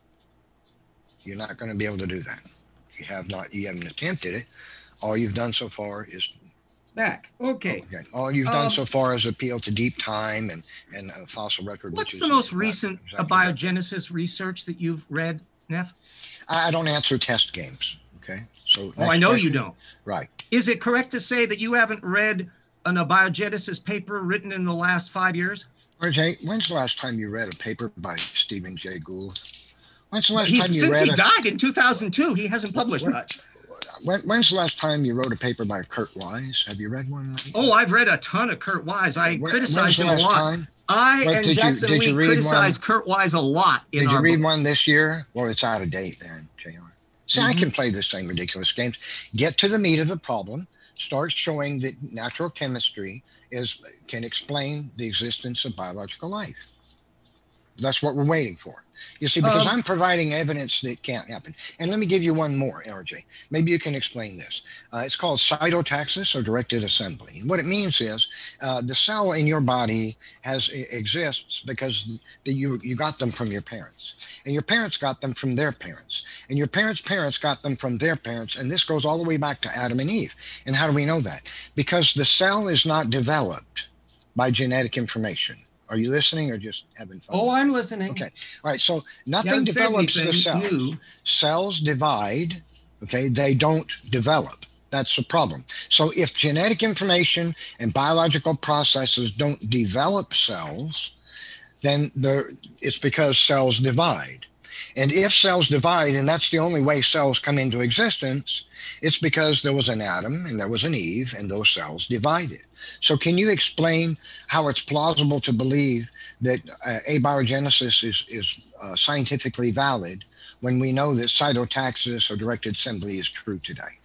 You're not going to be able to do that. You have not, you haven't attempted it. All you've done so far is Back. Okay. okay, all you've done Um, so far is appeal to deep time and and a fossil record. What's which the is most not recent exactly that. abiogenesis research that you've read, Neff? I I don't answer test games. Okay, so Oh, I next know you question. don't. Right. Is it correct to say that you haven't read an abiogenesis paper written in the last five years? R J, when's the last time you read a paper by Stephen Jay Gould? When's the last He's, time you since read he a, died in two thousand two, he hasn't published What? much. when, when's the last time you wrote a paper by Kurt Wise? Have you read one? lately? Oh, I've read a ton of Kurt Wise. I When- criticized when's the him a last lot. time? I What, and did you- Jackson did Lee you read criticized one? Kurt Wise a lot in Did you our read book. one this year? Well, it's out of date then, J R. See, I Mhm. can play the same ridiculous games. Get to the meat of the problem. Start showing that natural chemistry is can explain the existence of biological life. That's what we're waiting for. You see, because Um, I'm providing evidence that can't happen. And let me give you one more, R J. Maybe you can explain this. Uh, it's called cytotaxis or directed assembly. And what it means is uh, the cell in your body has exists because the, you you got them from your parents, and your parents got them from their parents, and your parents' parents got them from their parents, and this goes all the way back to Adam and Eve. And how do we know that? Because the cell is not developed by genetic information. Are you listening or just having fun? Oh, I'm listening. Okay. All right. So You nothing haven't said develops the anything cell. new. Cells divide. Okay. They don't develop. That's the problem. So if genetic information and biological processes don't develop cells, then there, it's because cells divide. And if cells divide, and that's the only way cells come into existence, it's because there was an Adam and there was an Eve, and those cells divided. So can you explain how it's plausible to believe that uh, abiogenesis is, is uh, scientifically valid when we know that cytotaxis or directed assembly is true today?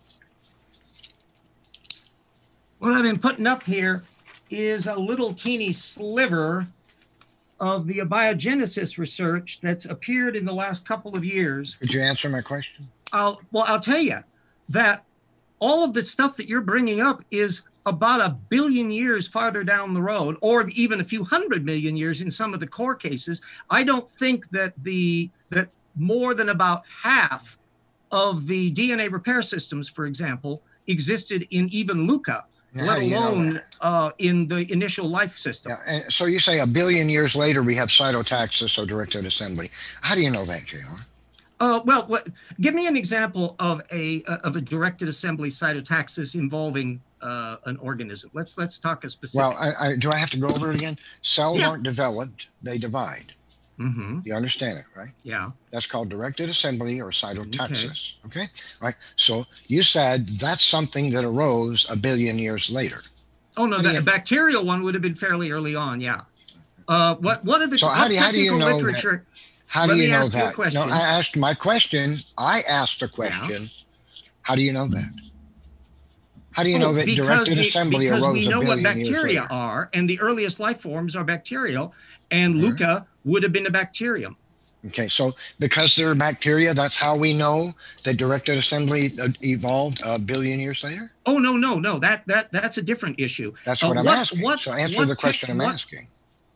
What I've been putting up here is a little teeny sliver of the abiogenesis research that's appeared in the last couple of years. Could you answer my question? I'll, well, I'll tell you that all of the stuff that you're bringing up is about a billion years farther down the road, or even a few hundred million years in some of the core cases. I don't think that the that more than about half of the D N A repair systems, for example, existed in even Luca, Now, how let do you know alone that? uh, in the initial life system. Yeah, and so you say a billion years later we have cytotaxis or directed assembly. How do you know that, J R? Uh, well, what, give me an example of a of a directed assembly cytotaxis involving uh, an organism. Let's let's talk a specific. Well, I, I, do I have to go over it again? Cells Yeah. aren't developed; they divide. Mm-hmm. You understand it, right? Yeah. That's called directed assembly or cytotaxis. Okay. okay? Right. So you said that's something that arose a billion years later. Oh no, How do the you- bacterial one would have been fairly early on. Yeah. Uh, what what are the So how what do you- how do you technical know that- literature? How Let do you me know ask you a that? question. No, I asked my question. I asked a question. How do you know that? How do you know Oh, that because directed we, assembly because arose we a know what billion years bacteria later? are, and the earliest life forms are bacterial, and Mhm. LUCA would have been a bacterium. Okay, so because they're bacteria, that's how we know that directed assembly uh, evolved a billion years later? Oh no, no, no. That that that's a different issue. That's Uh, what I'm what asking. what So answer what the tech- question I'm what- asking.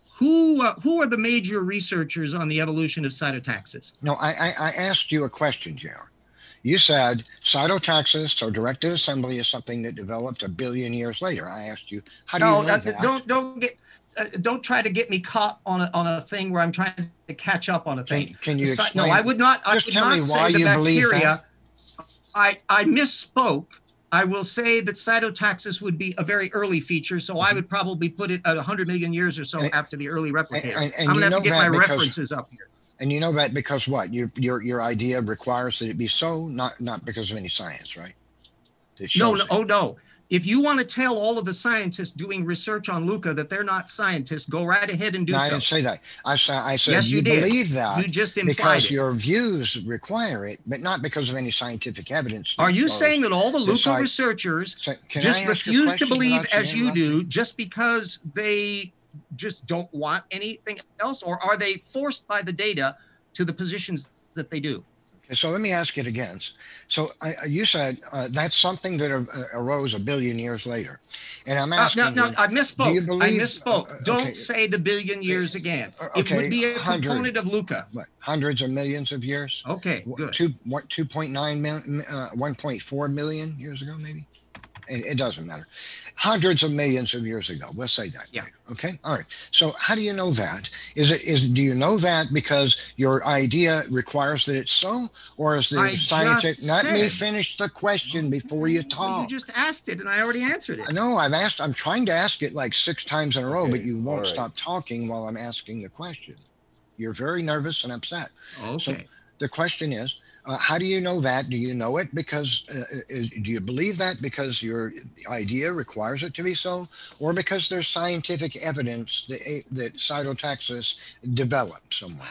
Who uh, who are the major researchers on the evolution of cytotaxis? No, I, I, I asked you a question, J R. You said cytotaxis or directed assembly is something that developed a billion years later. I asked you, how do you No, know uh, that? don't don't get uh, don't try to get me caught on a on a thing where I'm trying to catch up on a Can, thing. can you The cy- explain? No, I would not. I Just would tell not me say why the you believe bacteria. that. I I misspoke. I will say that cytotaxis would be a very early feature, so I would probably put it at one hundred million years or so And- after the early replicator. and- and I'm you gonna have know to get that my because- references up here. And you know that because what? Your your your idea requires that it be so, not not because of any science, right? It No, shows no, it. oh no. If you want to tell all of the scientists doing research on LUCA that they're not scientists, go right ahead and do No, I so. didn't say that. I said I said Yes, you, you did. believe that You just implied because it. your views require it, but not because of any scientific evidence. that Are you shows saying that all the this LUCA I- researchers So, can just I ask a refuse to question believe without as you interrupting? do just because they just don't want anything else? Or are they forced by the data to the positions that they do? Okay, so let me ask it again. So I, I- you said uh, that's something that uh, arose a billion years later, and I'm Uh, asking. no, no, you, I do misspoke. you I believe- misspoke. uh, uh, Don't okay. say the billion years again. Uh, It okay, would be a one hundred. component of LUCA. What, hundreds of millions of years? Okay, What, good. Two, what, two point nine million, uh, one point four million years ago, maybe? It, it doesn't matter. Hundreds of millions of years ago. We'll say that. Yeah. Okay. All right. So how do you know that? Is it, is, do you know that because your idea requires that it's so, or is I the just scientific, let me said- finish the question before you Well, talk. you just asked it and I already answered it. No, I've asked, I'm trying to ask it like six times in a row, but Okay, you won't all right. stop talking while I'm asking the question. You're very nervous and upset. Okay. The question is, uh, how do you know that? Do you know it because, uh, is, do you believe that because your idea requires it to be so, or because there's scientific evidence that, eh, that cytotaxis developed somewhere?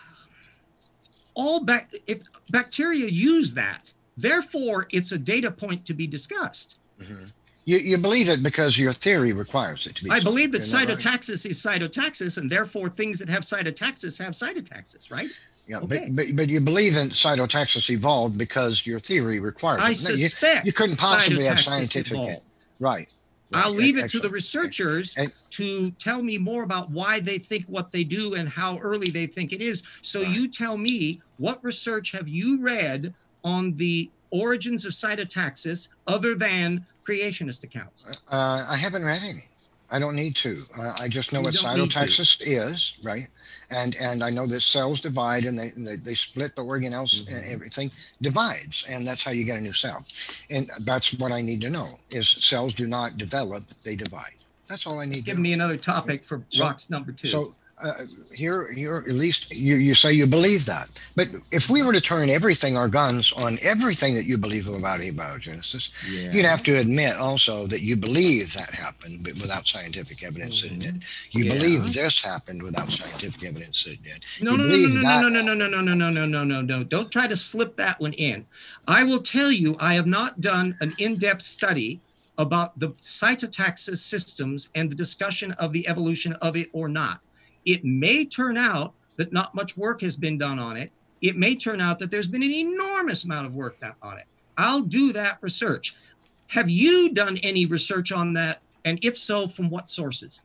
All bac- if bacteria use that, therefore it's a data point to be discussed. Mhm. You, you believe it because your theory requires it to be I so. believe that Isn't right? cytotaxis is cytotaxis, and therefore things that have cytotaxis have cytotaxis, right? Yeah, okay. but, but but you believe in cytotaxis evolved because your theory requires I it. No, you- suspect you couldn't possibly have cytotaxis scientific evolved. right. I'll Right, leave it to excellent. the researchers And- to tell me more about why they think what they do and how early they think it is. So Right. you tell me, what research have you read on the origins of cytotaxis other than creationist accounts? Uh, I haven't read any. I don't need to. Uh, I just know You what don't need to. cytotaxis is, right? And and I know that cells divide and they they, they split the organelles Mm-hmm. and everything divides, and that's how you get a new cell. And that's what I need to know is cells do not develop, they divide. That's all I need to Give know. me another topic for So- rocks number two. So uh, here, here, at least you, you say you believe that. But if we were to turn everything, our guns, on everything that you believe about abiogenesis, Yeah. you'd have to admit also that you believe that happened, but without scientific evidence that it did. You Yeah. believe this happened without scientific evidence that it did. No, You no, no, believe no, that no, no, no, no, no, no, no, no, no, no, no. Don't try to slip that one in. I will tell you, I have not done an in-depth study about the cytotaxis systems and the discussion of the evolution of it or not. It may turn out that not much work has been done on it. It may turn out that there's been an enormous amount of work done on it. I'll do that research. Have you done any research on that? And if so, from what sources?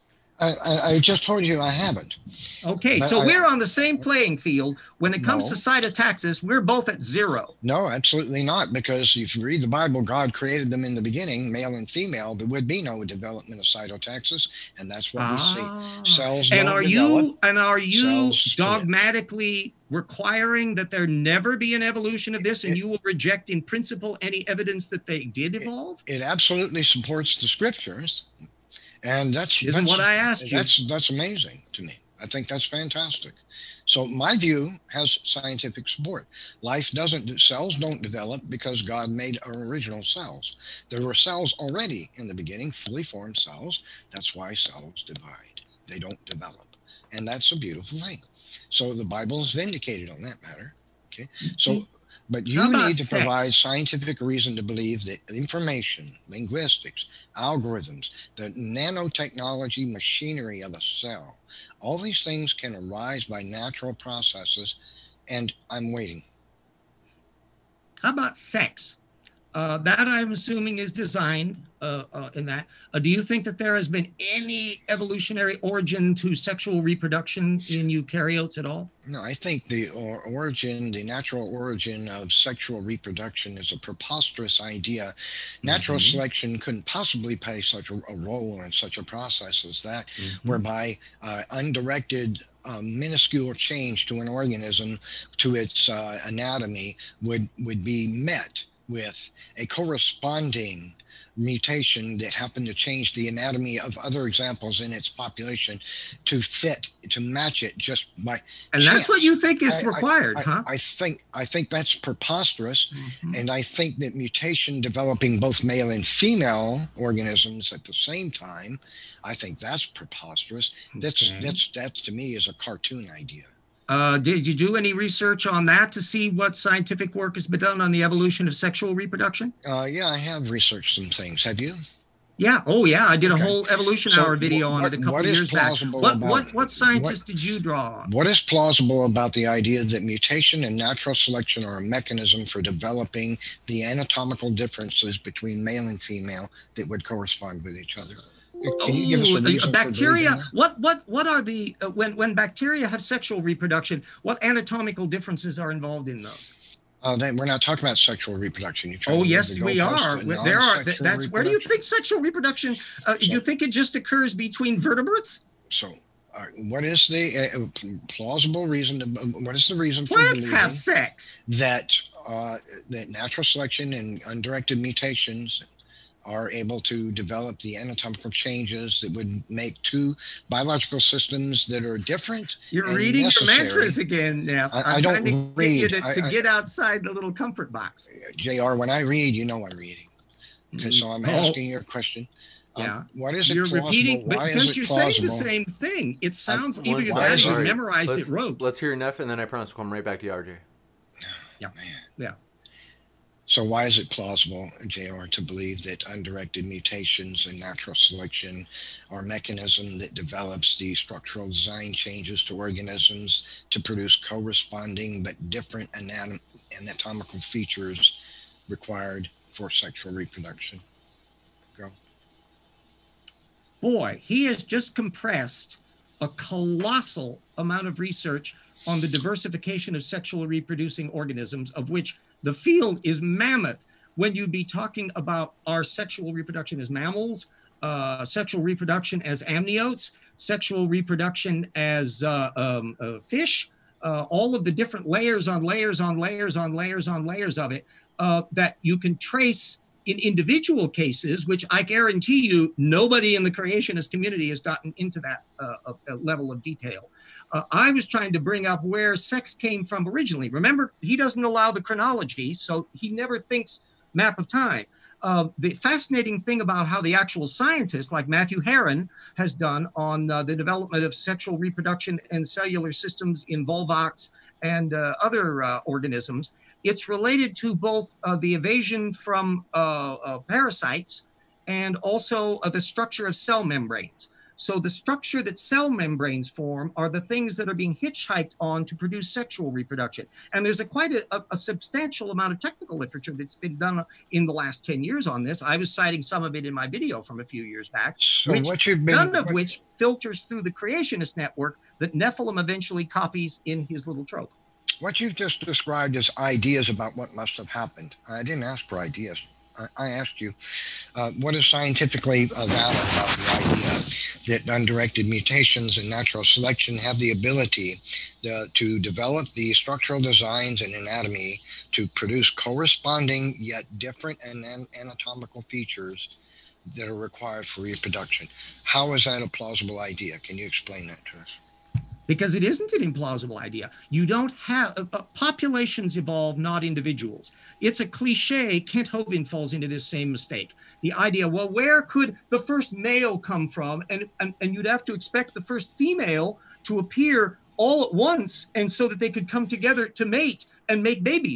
I, I, I just told you I haven't. Okay, But so I- we're on the same playing field. When it comes No. to cytotaxis, we're both at zero. No, absolutely not. Because if you read the Bible, God created them in the beginning, male and female. There would be no development of cytotaxis, and that's what we Ah. see. Cells And don't are develop. you and are you cells split. dogmatically requiring that there never be an evolution of this, and It- you will reject in principle any evidence that they did evolve? It absolutely supports the scriptures, and that's Isn't that's, what I asked you. That's that's amazing to me. I think that's fantastic. So my view has scientific support. Life doesn't, cells don't develop because God made our original cells. There were cells already in the beginning, fully formed cells. That's why cells divide. They don't develop, and that's a beautiful thing. So the Bible is vindicated on that matter. Okay, so But How you about need to sex? provide scientific reason to believe that information, linguistics, algorithms, the nanotechnology machinery of a cell, all these things can arise by natural processes. And I'm waiting. How about sex? Uh, that I'm assuming is designed uh, uh, in that. Uh, do you think that there has been any evolutionary origin to sexual reproduction in eukaryotes at all? No, I think the or origin, the natural origin of sexual reproduction is a preposterous idea. Natural Mhm. selection couldn't possibly play such a, a role in such a process as that, Mhm. whereby uh, undirected, uh, minuscule change to an organism, to its uh, anatomy, would, would be met with a corresponding mutation that happened to change the anatomy of other examples in its population to fit, to match it just by And that's chance. what you think is I- I- required, I, huh? I think I think that's preposterous, Mhm. and I think that mutation developing both male and female organisms at the same time, I think that's preposterous. That's Okay. that's that to me is a cartoon idea. Uh, did you do any research on that to see what scientific work has been done on the evolution of sexual reproduction? Uh, yeah, I have researched some things. Have you? Yeah. Oh, yeah. I did a Okay. whole evolution So hour video on what- it a couple what of is years back. plausible What about- what what scientists what- did you draw on? What is plausible about the idea that mutation and natural selection are a mechanism for developing the anatomical differences between male and female that would correspond with each other? Can you give us a Oh, uh, reason for bacteria. believing that? What what what are the uh, when when bacteria have sexual reproduction? What anatomical differences are involved in those? Uh, then we're not talking about sexual reproduction. You're trying Oh to move yes, the we goalposts are. to There are. non-sexual That's where do you reproduction. think sexual reproduction? Uh, So- you think it just occurs between vertebrates? So, uh, what is the uh, plausible reason? To, what is the reason for Plants believing have sex. that uh, that natural selection and undirected mutations are able to develop the anatomical changes that would make two biological systems that are different? You're and reading necessary? your mantras again, Neff. I- I'm I don't trying to read. get you to, I- to I- get outside the little comfort box. J R, when I read, you know I'm reading. Okay, so I'm Oh, asking you a question. Um, Yeah. what is it You're plausible? repeating, but Why is because it you're plausible? saying the same thing. It sounds Uh, either one you've second. actually Sorry. memorized let's, it, wrote. Let's hear Neff, and then I promise to come right back to you, R J. Yeah. Yeah. So why is it plausible, J R, to believe that undirected mutations and natural selection are a mechanism that develops the structural design changes to organisms to produce corresponding but different anatom- anatomical features required for sexual reproduction? Go. Boy, he has just compressed a colossal amount of research on the diversification of sexually reproducing organisms, of which the field is mammoth. When you'd be talking about our sexual reproduction as mammals, uh, sexual reproduction as amniotes, sexual reproduction as uh, um, uh, fish, uh, all of the different layers on layers on layers on layers on layers of it uh, that you can trace in individual cases, which I guarantee you, nobody in the creationist community has gotten into that uh, uh, level of detail. Uh, I was trying to bring up where sex came from originally. Remember, he doesn't allow the chronology, so he never thinks map of time. Uh, the fascinating thing about how the actual scientist, like Matthew Herron, has done on uh, the development of sexual reproduction and cellular systems in volvox and uh, other uh, organisms, it's related to both uh, the evasion from uh, uh, parasites and also uh, the structure of cell membranes. So the structure that cell membranes form are the things that are being hitchhiked on to produce sexual reproduction. And there's a quite a, a, a substantial amount of technical literature that's been done in the last ten years on this. I was citing some of it in my video from a few years back, So which, what you've been none of what- which filters through the creationist network that Nephilim eventually copies in his little trope. what you've just described as ideas about what must have happened. I didn't ask for ideas. I, I asked you, uh, what is scientifically uh, valid about the idea that undirected mutations and natural selection have the ability uh, to develop the structural designs and anatomy to produce corresponding yet different an- anatomical features that are required for reproduction? How is that a plausible idea? Can you explain that to us? Because it isn't an implausible idea. You don't have uh, uh, populations evolve, not individuals. It's a cliche. Kent Hovind falls into this same mistake. The idea, well, where could the first male come from? And, and, and you'd have to expect the first female to appear all at once, and so that they could come together to mate and make babies.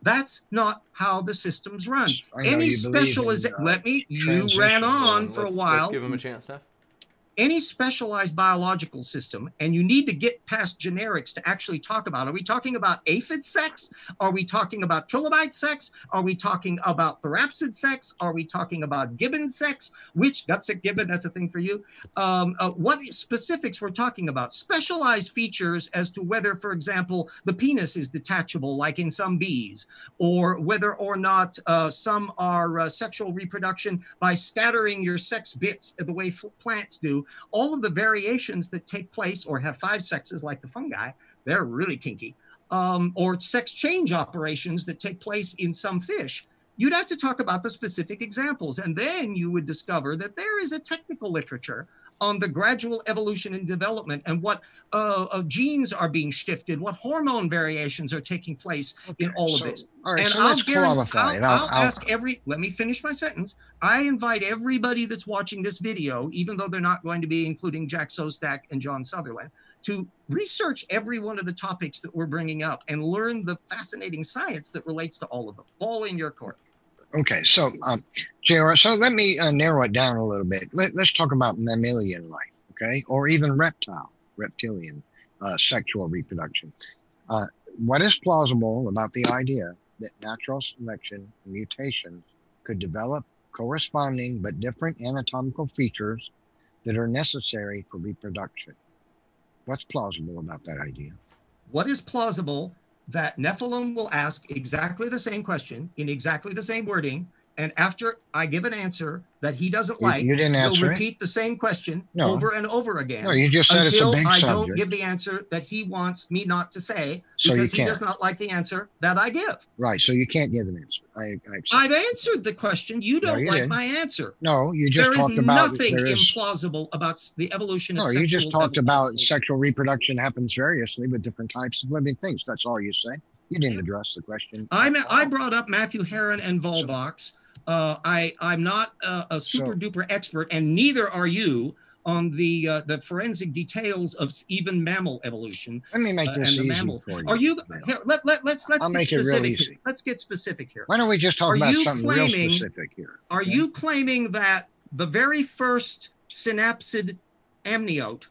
That's not how the systems run. I know Any you believe in, specialization, uh, let me, you transition. ran on Let's- for a let's while. give him a chance, Steph. Any specialized biological system, and you need to get past generics to actually talk about. Are we talking about aphid sex? Are we talking about trilobite sex? Are we talking about therapsid sex? Are we talking about gibbon sex? Which, that's a gibbon, that's a thing for you. Um, uh, what specifics we're talking about? Specialized features as to whether, for example, the penis is detachable like in some bees, or whether or not uh, some are uh, sexual reproduction by scattering your sex bits the way f- plants do. All of the variations that take place, or have five sexes like the fungi, they're really kinky, um, or sex change operations that take place in some fish. You'd have to talk about the specific examples, and then you would discover that there is a technical literature on the gradual evolution and development, and what uh, uh, genes are being shifted, what hormone variations are taking place Okay, in all so- of this. all right, And so I'll, let's guarantee, qualify I'll, it. I'll- I'll I'll- ask every, let me finish my sentence. I invite everybody that's watching this video, even though they're not going to be including Jack Sostak and John Sutherland, to research every one of the topics that we're bringing up and learn the fascinating science that relates to all of them. All in your court. Okay, so um, J R, so let me uh, narrow it down a little bit. Let, let's talk about mammalian life, okay, or even reptile, reptilian uh, sexual reproduction. Uh, what is plausible about the idea that natural selection and mutation could develop corresponding but different anatomical features that are necessary for reproduction? What's plausible about that idea? What is plausible that Nephilim will ask exactly the same question in exactly the same wording, and after I give an answer that he doesn't You- like, you didn't he'll answer it. repeat the same question No. over and over again. No, you just said it's a until big I don't subject. give the answer that he wants me not to say, So you because he can't. does not like the answer that I give. Right, so you can't give an answer. I, I accept. I've answered the question. You No, don't you like didn't. my answer. No, you just There is talked about nothing there is, implausible about the evolution of no, sexual you just talked evolution. about sexual reproduction happens variously with different types of living things. That's all you say. You didn't address the question. I I brought up Matthew Heron and Volvox. Uh, I I'm not a, a super So- duper expert, and neither are you on the uh, the forensic details of even mammal evolution Let me make uh, this and the easy mammals. for you. Are you Dale. here? Let let let's let's I'll get make it real specific. easy. Here. Let's get specific here. Why don't we just talk Are about you something real claiming- specific here? Are okay? you claiming that the very first synapsid amniote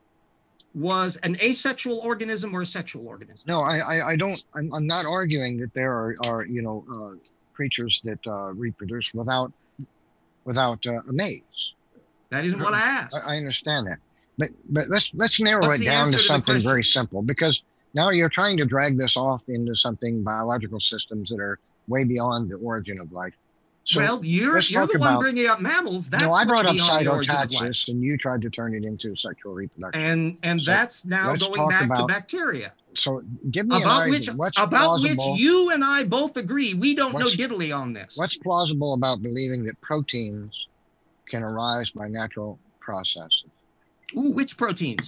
was an asexual organism or a sexual organism? No, I, I, I don't. I'm, I'm not arguing that there are, are you know, uh, creatures that uh, reproduce without, without uh, a maze. That isn't what I asked. I, I understand that, but but let's let's narrow What's it the down answer to to the something question? very simple, because now you're trying to drag this off into something biological systems that are way beyond the origin of life. So, well, you're let's you're talk the one about- bringing up mammals. That's no, I brought way up beyond the origin of life. cytotaxis, and you tried to turn it into sexual reproduction. And and So, that's now let's going talk back to about- bacteria, So give me about an which idea. What's about which plausible? you and I both agree we don't know What's- diddly on this. What's plausible about believing that proteins can arise by natural processes? Ooh, which proteins?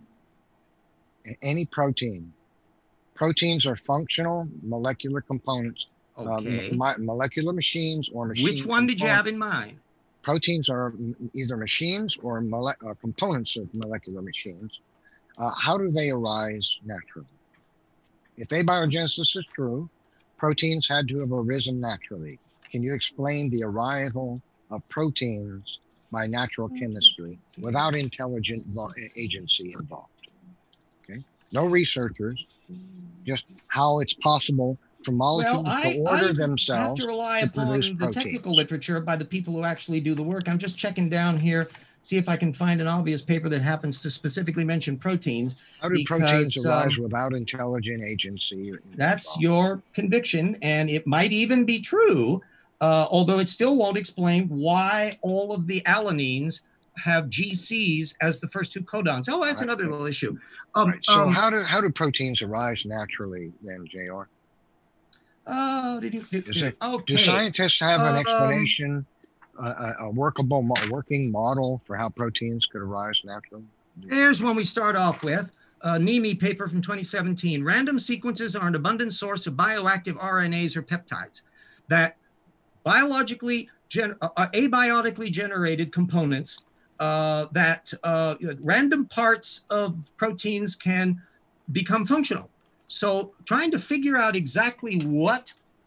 Any protein. Proteins are functional molecular components, uh, Okay. m- mo- molecular machines or machine Which one did you have components. in mind? Proteins are m- either machines or mole- uh, components of molecular machines. Uh, how do they arise naturally? If abiogenesis is true, proteins had to have arisen naturally. Can you explain the arrival of proteins by natural chemistry without intelligent vo- agency involved? Okay, no researchers, just how it's possible for molecules Well, I, to order I have themselves. to rely to upon produce the proteins. technical literature by the people who actually do the work. I'm just checking down here, see if I can find an obvious paper that happens to specifically mention proteins. How do proteins because, arise um, without intelligent agency? That's involved? your conviction, and it might even be true, uh, although it still won't explain why all of the alanines have G Cs as the first two codons. Oh, that's Right. another little issue. Um, Right. So um, how do how do proteins arise naturally then, J R? oh, did you, did, Is it- okay. Do scientists have an Um, explanation, uh, a, a workable, mo- working model for how proteins could arise naturally? Here's one we start off with. Uh, NEMI paper from twenty seventeen. Random sequences are an abundant source of bioactive R N As or peptides that biologically, gen- uh, uh, abiotically generated components uh, that uh, random parts of proteins can become functional. So trying to figure out exactly what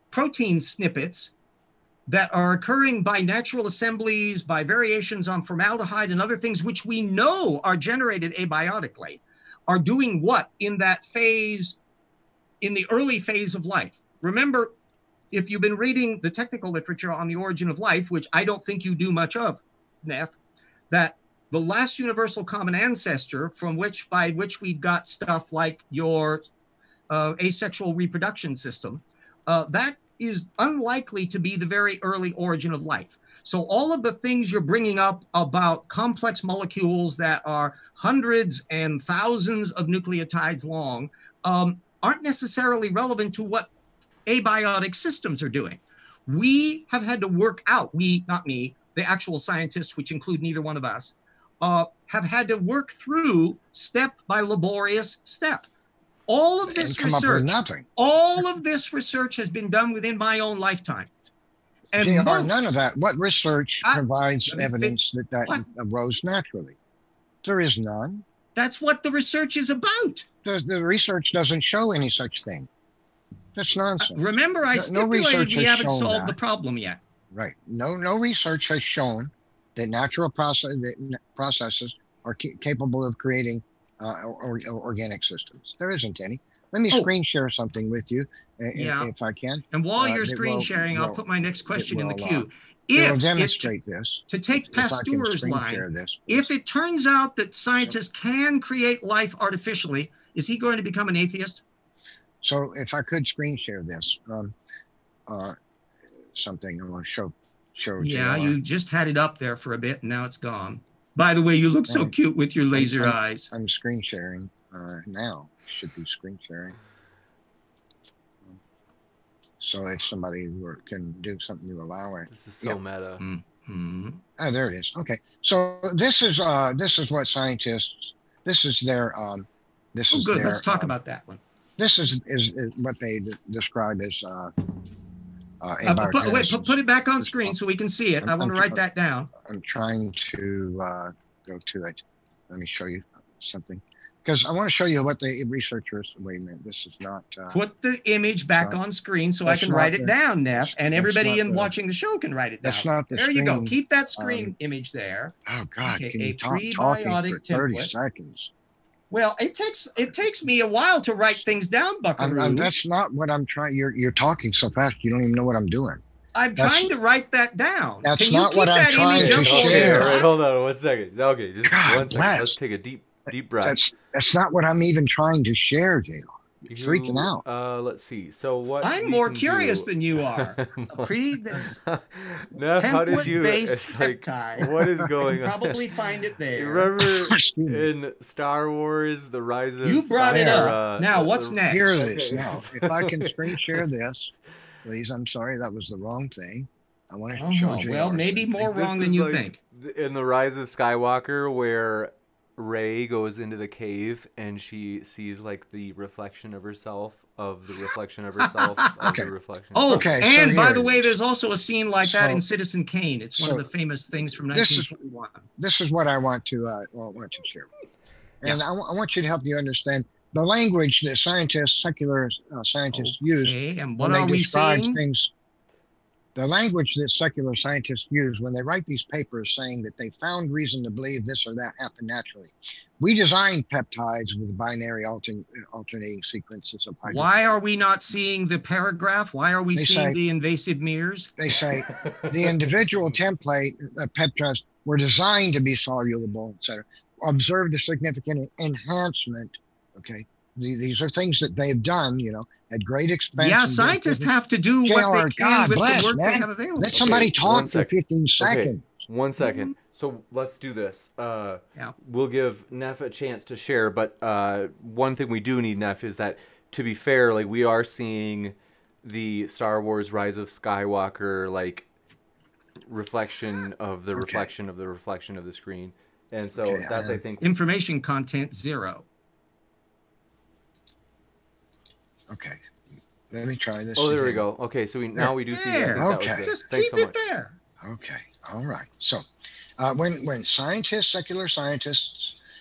protein snippets that are occurring by natural assemblies, by variations on formaldehyde and other things, which we know are generated abiotically, are doing what in that phase, in the early phase of life? Remember, if you've been reading the technical literature on the origin of life, which I don't think you do much of, Neff, that the last universal common ancestor from which, by which we've got stuff like your uh, asexual reproduction system, uh, that is unlikely to be the very early origin of life. So all of the things you're bringing up about complex molecules that are hundreds and thousands of nucleotides long um, aren't necessarily relevant to what abiotic systems are doing. We have had to work out, we, not me, the actual scientists, which include neither one of us, uh, have had to work through step by laborious step. All of this research, nothing. all of this research has been done within my own lifetime. And J R, most, none of that. What research I, provides evidence that that what? arose naturally? There is none. That's what the research is about. The, the research doesn't show any such thing. That's nonsense. Remember, I no, stipulated no we haven't solved solved that. the problem yet. Right. No, no research has shown that natural process that processes are ca capable of creating uh, or, or organic systems. There isn't any. Let me Oh. screen share something with you, Yeah. if I can. And while Uh, you're it screen will- sharing, I'll will- put my next question in the will, uh, queue. It If will it, demonstrate this. to take If I can Pasteur's screen line, share this. if it turns out that scientists can create life artificially, is he going to become an atheist? So if I could screen share this, um, uh, something I want to show, show. Yeah, J R. you just had it up there for a bit and now it's gone. By the way, you look so Right. cute with your laser I'm- eyes. I'm screen sharing uh, now. Should be screen sharing. So if somebody were, can do something to allow it. This is so Yep. meta. Mm-hmm. Oh, there it is. Okay. So this is uh this is what scientists. This is their um. This Oh, is good. their. Let's talk um, about that one. This is is, is what they d- describe as uh. Uh, Uh, put, wait, put, abiogenesis. put it back on screen so we can see it. I'm- I want to I'm write tr- that down. I'm trying to uh, go to it. Let me show you something because I want to show you what the researchers. Wait a minute. This is not. Uh, Put the image back Sorry. on screen so I That's can not write it the- down, Neff, and that's everybody not in the- watching the show can write it down. that's not the There you go. screen, Keep that screen um, image there. oh God! Okay, Can a you talk talking for prebiotic thirty template. seconds? Well, it takes it takes me a while to write things down, I'm, Buckaroo. I'm, I'm, that's not what I'm trying. You're you're talking so fast. You don't even know what I'm doing. that's- trying to write that down. That's Can you not keep what I'm that trying image to up while we share. Okay, all right, talk? hold on one second. Okay, just God one second. bless. Let's take a deep, deep breath. That's that's not what I'm even trying to share, J R. You're freaking You, out. Uh, let's see. So what? I'm we more can curious do- than you are. A pre this Neff, how did you? template-based It's like, peptide. what is You going can on? probably find it there. You remember Excuse me. in Star Wars, the Rise of You brought it Skywalker, up. uh, Now, the- what's the- next? Here it is. Okay. Now, if I can screen share this, please. I'm sorry, that was the wrong thing. I want to show Oh, J R well, maybe something. more This wrong is than you like think. th- In the Rise of Skywalker, where Rey goes into the cave and she sees like the reflection of herself, of the reflection of herself, of Okay. the reflection. Oh, Okay, so and by here the it way, is. there's also a scene like that So- in Citizen Kane. It's one of so the famous things from this is- nineteen twenty-one. This is what I want to uh, well, want to share, and I, wa- I want you to help you understand the language that scientists, secular uh, scientists, use Okay, and what when are they we describe seeing? things. The language that secular scientists use when they write these papers saying that they found reason to believe this or that happened naturally. We designed peptides with binary altern- alternating sequences of hydrogen. Why are we not seeing the paragraph? Why are we They seeing say- the invasive mirrors? They say the individual template uh, peptides were designed to be soluble, et cetera. Observe the significant enhancement. Okay, These these are things that they've done. You know, at great expense. Yeah, and scientists difficulty. have to do what J R, they can God with bless, the work man. they have available. Let somebody Okay, talk one for sec. fifteen seconds. One second. So let's do this. Uh, Yeah. We'll give Neff a chance to share, but uh, one thing we do need, Neff, is that, to be fair, like we are seeing the Star Wars Rise of Skywalker like reflection of the Okay. reflection of the reflection of the screen, and so Okay, that's I- I think. Information content zero. Okay, let me try this. Oh, there we again. go. Okay, so we now we do see. I There. think that was Okay. it. Just Thanks keep so it much. there. Okay, all right. So, uh, when when scientists, secular scientists,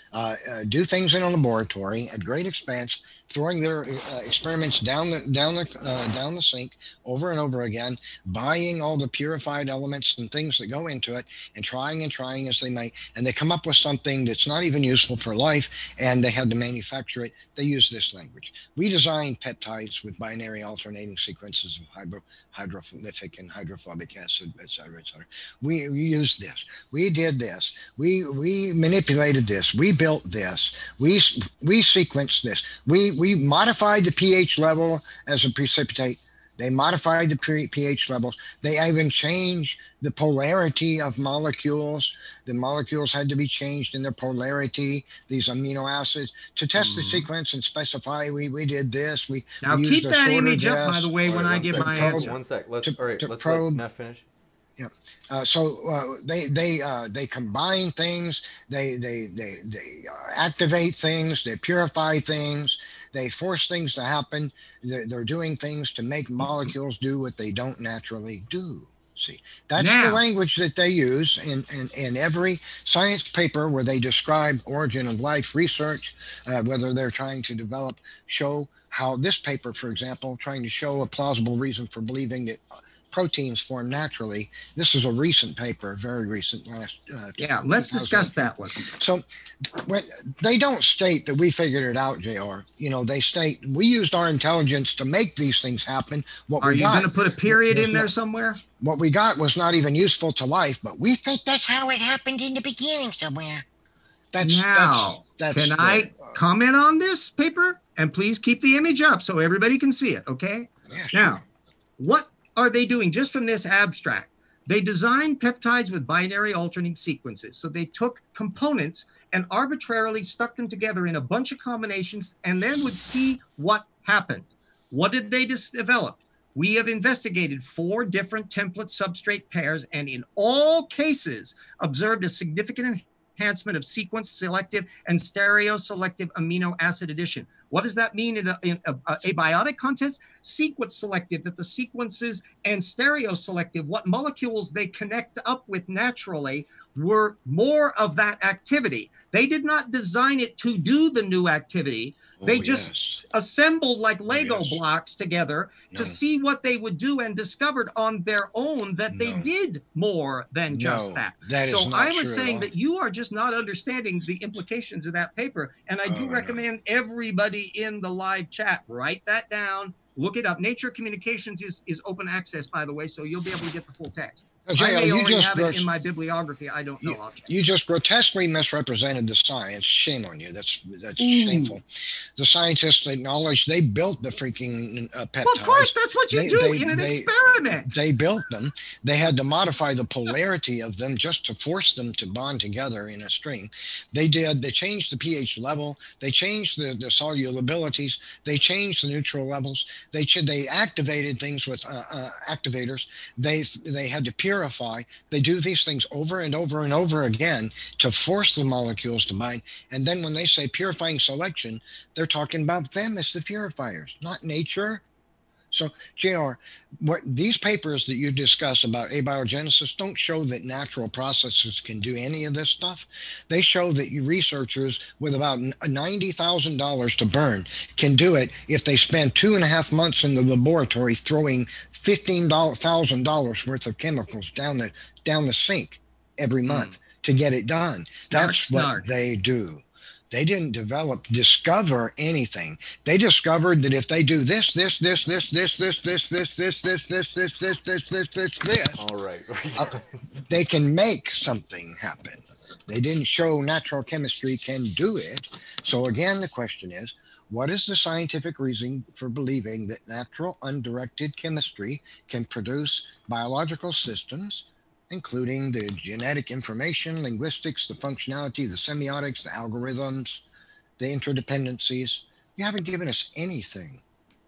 uh, uh, do things in a laboratory at great expense, throwing their uh, experiments down the down the uh, down the sink over and over again, buying all the purified elements and things that go into it, and trying and trying as they may, and they come up with something that's not even useful for life, and they had to manufacture it. They use this language. We designed peptides with binary alternating sequences of hydro, hydrophilic and hydrophobic acid, et cetera, et cetera. We, we used this. We did this. We we manipulated this. We built this. We we sequenced this. We we modified the pH level as a precipitate. They modified the pH levels. They even changed the polarity of molecules. The molecules had to be changed in their polarity, these amino acids, to test mm-hmm. the sequence and specify we we did this. We now we keep used that image this. up, by the way, all when right, I give sec. my probe, answer. One sec. Let's to, all right. Let's probe. let Neff finish. Yeah. Uh, so uh, they they uh, they combine things. They they they they uh, activate things. They purify things. They force things to happen. They're, they're doing things to make molecules do what they don't naturally do. See, that's now, the language that they use in, in, in every science paper where they describe origin of life research, uh, whether they're trying to develop, show how this paper, for example, trying to show a plausible reason for believing that proteins form naturally. This is a recent paper, very recent. Last. Uh, yeah, let's discuss that one. So when they don't state that we figured it out, J R, you know, they state we used our intelligence to make these things happen. What Are we you got, going to put a period in there not, somewhere? What we got was not even useful to life, but we think that's how it happened in the beginning somewhere. That's now, that's, that's can the, I uh, comment on this paper? And please keep the image up so everybody can see it, okay? Yeah, sure. Now, what are they doing just from this abstract? They designed peptides with binary alternating sequences. So they took components and arbitrarily stuck them together in a bunch of combinations and then would see what happened. What did they just develop? We have investigated four different template substrate pairs and in all cases observed a significant enhancement of sequence selective and stereo selective amino acid addition. What does that mean in, a, in a, a abiotic context? Sequence selective, that the sequences, and stereo selective, what molecules they connect up with naturally, were more of that activity. They did not design it to do the new activity. They oh, just yes. assembled like Lego oh, yes. blocks together no. to see what they would do and discovered on their own that no. they did more than no, just that. that so is not I was true saying that you are just not understanding the implications of that paper. And I do oh, recommend no. everybody in the live chat, write that down, look it up. Nature Communications is, is open access, by the way, so you'll be able to get the full text. Okay, I may you already just have gross, it in my bibliography. I don't know. You, you just grotesquely misrepresented the science. Shame on you. That's that's Ooh. shameful. The scientists acknowledged they built the freaking uh, peptides. Well, of course, that's what you they, do they, in an they, experiment. They built them. They had to modify the polarity of them just to force them to bond together in a string. They did. They changed the pH level. They changed the, the solubilities. They changed the neutral levels. They they activated things with uh, uh, activators. They they had to purify. They do these things over and over and over again to force the molecules to bind. And then when they say purifying selection, they're talking about them as the purifiers, not nature. So, J R, what these papers that you discuss about abiogenesis don't show that natural processes can do any of this stuff. They show that you researchers with about ninety thousand dollars to burn can do it if they spend two and a half months in the laboratory throwing fifteen thousand dollars worth of chemicals down the down the sink every month mm. to get it done. Snark, That's snark. what they do. They didn't develop, discover anything. They discovered that if they do this, this, this, this, this, this, this, this, this, this, this, this, this, this, this, this, this, all right, uh, they can make something happen. They didn't show natural chemistry can do it. So again, the question is, what is the scientific reason for believing that natural undirected chemistry can produce biological systems, including the genetic information, linguistics, the functionality, the semiotics, the algorithms, the interdependencies? You haven't given us anything.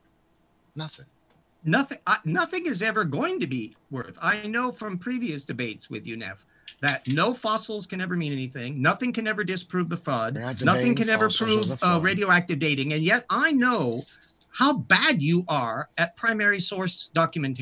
Nothing. Nothing. Uh, nothing is ever going to be worth. I know from previous debates with you, Neff, that no fossils can ever mean anything. Nothing can ever disprove the F U D. Nothing can ever prove uh, radioactive dating. And yet I know how bad you are at primary source documentation.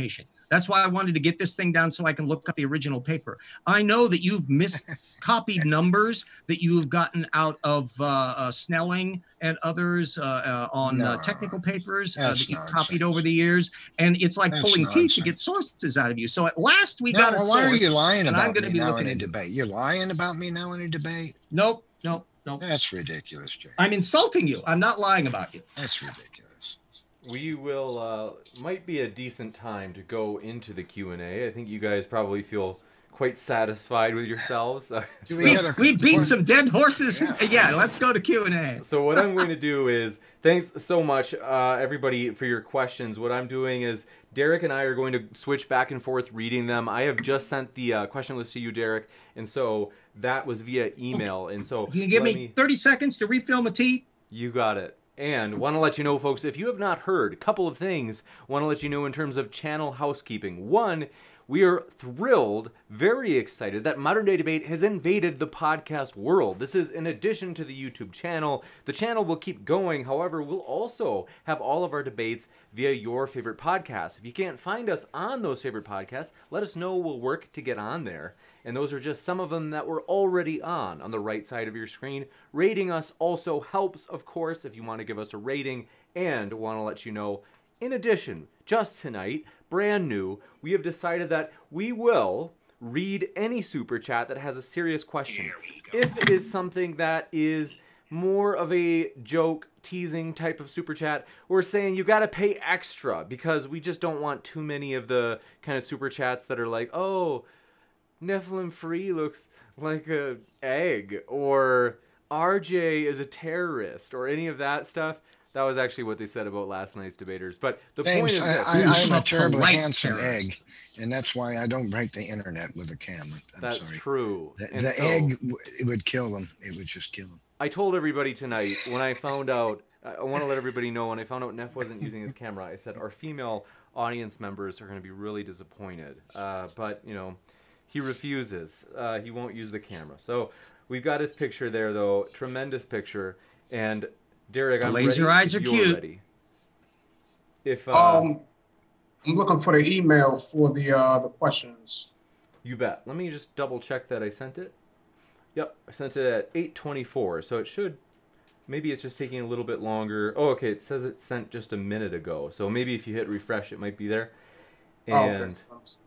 That's why I wanted to get this thing down so I can look up the original paper. I know that you've miscopied numbers that you've gotten out of uh, uh, Snelling and others uh, uh, on No, uh, technical papers uh, that's that you've nonsense. copied over the years. And it's like That's pulling teeth to nonsense. get sources out of you. So at last we No, got a well, why are source, you lying and I'm about gonna me be now in looking a into it. debate? You're lying about me now in a debate? Nope, nope, nope. That's ridiculous, Jay. I'm insulting you. I'm not lying about you. That's ridiculous. We will, uh, might be a decent time to go into the Q and A. I think you guys probably feel quite satisfied with yourselves. Do we We, got a- we beat some dead horses. Yeah. Yeah, let's go to Q and A. So what I'm going to do is, thanks so much, uh, everybody, for your questions. What I'm doing is, Derek and I are going to switch back and forth reading them. I have just sent the uh, question list to you, Derek, and so that was via email. And so Can you give let me thirty seconds to refill my tea? You got it. And want to let you know, folks, if you have not heard, a couple of things want to let you know in terms of channel housekeeping. One, we are thrilled, very excited that Modern Day Debate has invaded the podcast world. This is in addition to the YouTube channel. The channel will keep going. However, we'll also have all of our debates via your favorite podcast. If you can't find us on those favorite podcasts, let us know. We'll work to get on there. And those are just some of them that we're already on, on the right side of your screen. Rating us also helps, of course, if you want to give us a rating. And want to let you know, in addition, just tonight, brand new, we have decided that we will read any super chat that has a serious question. If it is something that is more of a joke, teasing type of super chat, we're saying you got to pay extra because we just don't want too many of the kind of super chats that are like, oh, Nephilim Free looks like a egg, or R J is a terrorist, or any of that stuff. That was actually what they said about last night's debaters. But the James, point is I, this. I, I'm a a terribly polite handsome terrorist. egg, and that's why I don't break the internet with a camera. I'm That's sorry. true. The, And the so, egg, w- it would kill them. It would just kill them. I told everybody tonight when I found out, I want to let everybody know when I found out Neff wasn't using his camera, I said our female audience members are going to be really disappointed. Uh, but, you know, he refuses. Uh, he won't use the camera. So we've got his picture there, though. Tremendous picture. And Derek, I'm Laser ready eyes if are you're cute. ready. If uh, Um, I'm looking for the email for the uh, the questions. You bet. Let me just double check that I sent it. Yep, I sent it at eight twenty-four, so it should, maybe it's just taking a little bit longer. Oh, okay, it says it sent just a minute ago, so maybe if you hit refresh, it might be there. And Oh, okay.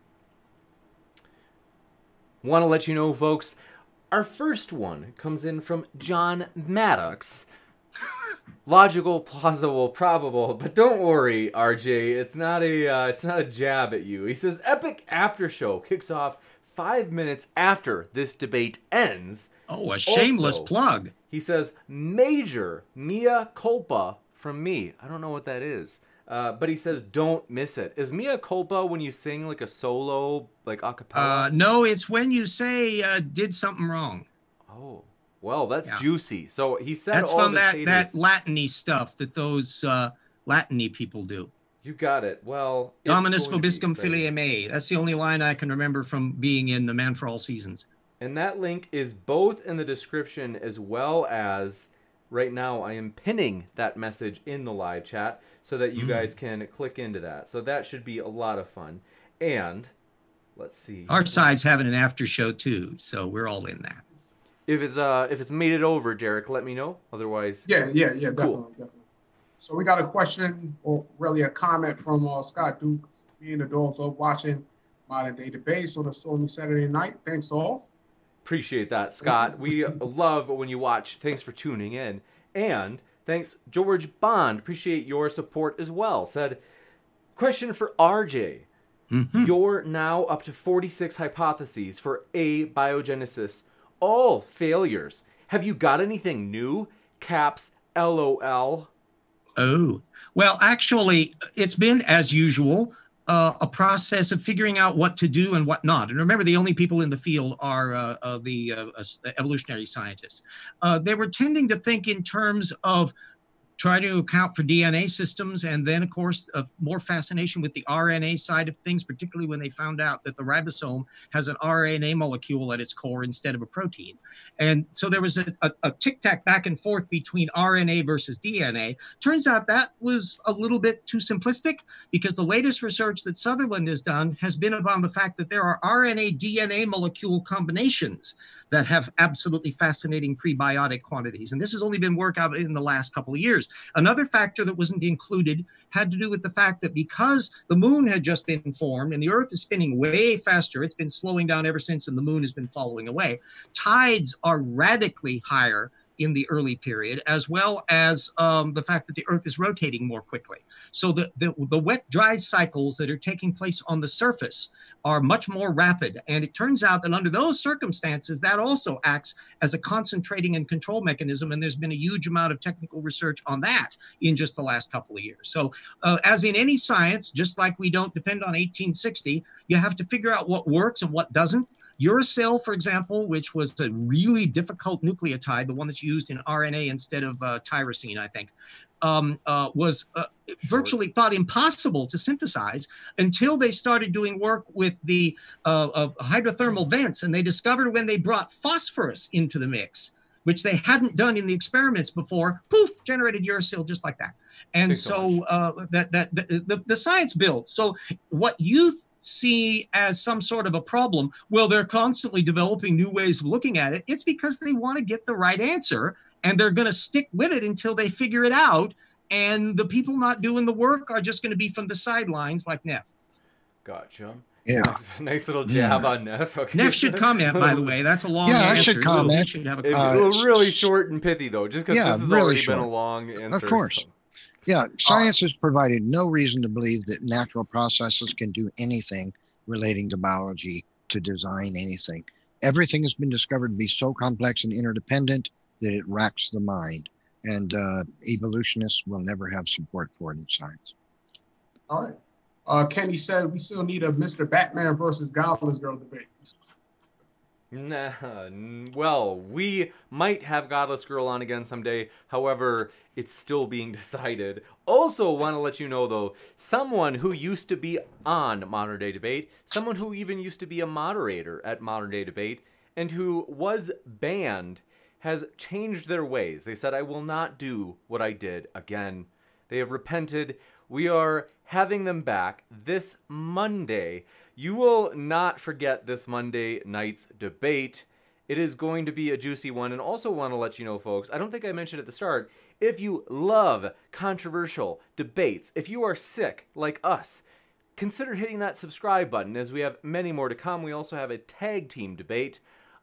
want to let you know, folks, our first one comes in from John Maddox. Logical, plausible, probable, but don't worry, R J. It's not a uh, it's not a jab at you. He says Epic After Show kicks off five minutes after this debate ends. Oh, a shameless Also, plug. He says major mea culpa from me. I don't know what that is, uh, but he says don't miss it. Is mea culpa when you sing like a solo, like a cappella? Uh, no, it's when you say uh, did something wrong. Oh, well, that's Yeah. juicy. So he said That's all from the that, haters. that Latin-y stuff that those uh, Latin-y people do. You got it. Well, it's Dominus going to be vobiscum exciting. filia me. That's the only line I can remember from being in The Man for All Seasons. And that link is both in the description as well as right now I am pinning that message in the live chat so that you Mm. guys can click into that. So that should be a lot of fun. And let's see. Our side's having an after show too, so we're all in that. If it's uh if it's made it over, Derek, let me know. Otherwise, Yeah, yeah, yeah, definitely, Cool. definitely. So we got a question, or really a comment from uh, Scott Duke. Me and the dogs are watching Modern Day Debates on a stormy Saturday night. Thanks all. appreciate that, Scott. We love when you watch. Thanks for tuning in. And thanks, George Bond. Appreciate your support as well. Said, question for R J. Mhm. You're now up to forty-six hypotheses for abiogenesis. All failures. Have you got anything new? Caps, LOL. Oh, well, actually, it's been, as usual, uh, a process of figuring out what to do and what not. And remember, the only people in the field are uh, uh, the uh, uh, evolutionary scientists. Uh, they were tending to think in terms of try to account for D N A systems, and then, of course, uh, more fascination with the R N A side of things, particularly when they found out that the ribosome has an R N A molecule at its core instead of a protein. And so there was a, a, a tic-tac back and forth between R N A versus D N A. Turns out that was a little bit too simplistic, because the latest research that Sutherland has done has been upon the fact that there are R N A D N A molecule combinations that have absolutely fascinating prebiotic quantities. And this has only been worked out in the last couple of years. Another factor that wasn't included had to do with the fact that because the moon had just been formed and the Earth is spinning way faster, it's been slowing down ever since, and the moon has been following away, tides are radically higher in the early period, as well as um, the fact that the Earth is rotating more quickly. So the, the, the wet-dry cycles that are taking place on the surface are much more rapid. And it turns out that under those circumstances, that also acts as a concentrating and control mechanism. And there's been a huge amount of technical research on that in just the last couple of years. So uh, as in any science, just like we don't depend on eighteen sixty, you have to figure out what works and what doesn't. Uracil, for example, which was a really difficult nucleotide, the one that's used in R N A instead of uh, tyrosine, I think, um, uh, was uh, virtually thought impossible to synthesize until they started doing work with the uh, uh, hydrothermal vents. And they discovered when they brought phosphorus into the mix, which they hadn't done in the experiments before, poof, generated uracil just like that. And so uh, that, that, that the, the science builds. So what you see as some sort of a problem, well, they're constantly developing new ways of looking at it. It's because they want to get the right answer, and they're going to stick with it until they figure it out. And the people not doing the work are just going to be from the sidelines like Neff. Gotcha. Yeah. Nice, nice little jab Yeah. on Neff. Okay. Neff should comment, by the way. That's a long Yeah, I answer. should comment. So should have a It, Uh, well, really short and pithy, though, just because Yeah, this has really already short. been a long answer. Of course. so- Yeah, science has provided no reason to believe that natural processes can do anything relating to biology to design anything. Everything has been discovered to be so complex and interdependent that it racks the mind. And uh, evolutionists will never have support for it in science. All right. Uh, Kenny said we still need a Mister Batman versus Godless Girl debate. Nah, n- well, we might have Godless Girl on again someday. However, it's still being decided. Also, want to let you know, though, someone who used to be on Modern Day Debate, someone who even used to be a moderator at Modern Day Debate, and who was banned, has changed their ways. They said, I will not do what I did again. They have repented. We are having them back this Monday. You will not forget this Monday night's debate. It is going to be a juicy one. And also want to let you know, folks, I don't think I mentioned at the start, if you love controversial debates, if you are sick like us, consider hitting that subscribe button, as we have many more to come. We also have a tag team debate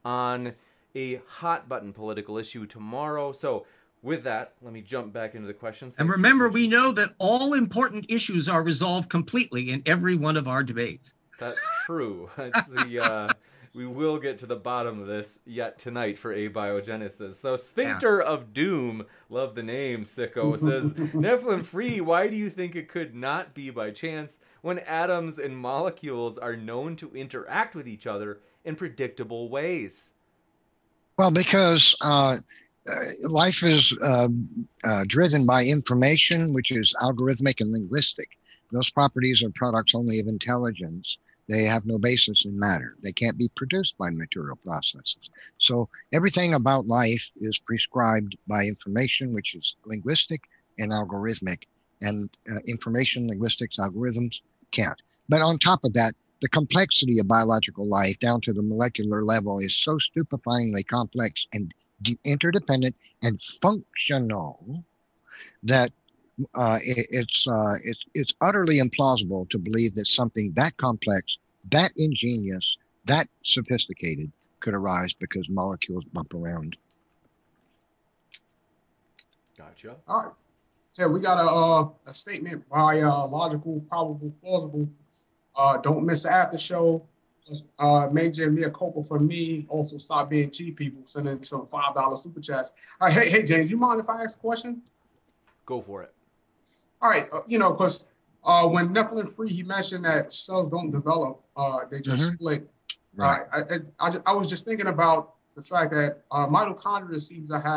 on a hot button political issue tomorrow. So with that, let me jump back into the questions. And Thanks for remember, your we patience. know that all important issues are resolved completely in every one of our debates. That's true. It's the, uh, we will get to the bottom of this yet tonight for abiogenesis. So Sphincter of Doom, love the name, sicko, says, Nephilim free, why do you think it could not be by chance when atoms and molecules are known to interact with each other in predictable ways? Well, because uh, uh, life is uh, uh, driven by information, which is algorithmic and linguistic. Those properties are products only of intelligence. They have no basis in matter. They can't be produced by material processes. So everything about life is prescribed by information, which is linguistic and algorithmic. And uh, information, linguistics, algorithms can't. But on top of that, the complexity of biological life down to the molecular level is so stupefyingly complex and de- interdependent and functional that uh, it, it's, uh, it's, it's utterly implausible to believe that something that complex, that ingenious, that sophisticated could arise because molecules bump around. Gotcha. All right. So we got a, uh, a statement by uh, logical, probable, plausible. Uh, don't miss the after show. Uh, major mea culpa for me. Also, stop being cheap, people. Sending some five dollar super chats. All right, hey, hey, James, you mind if I ask a question? Go for it. All right, uh, you know, because uh, when Nephilim free, he mentioned that cells don't develop; uh, they just Mhm. split. Right. Uh, I, I, I, I was just thinking about the fact that uh, mitochondria seems to have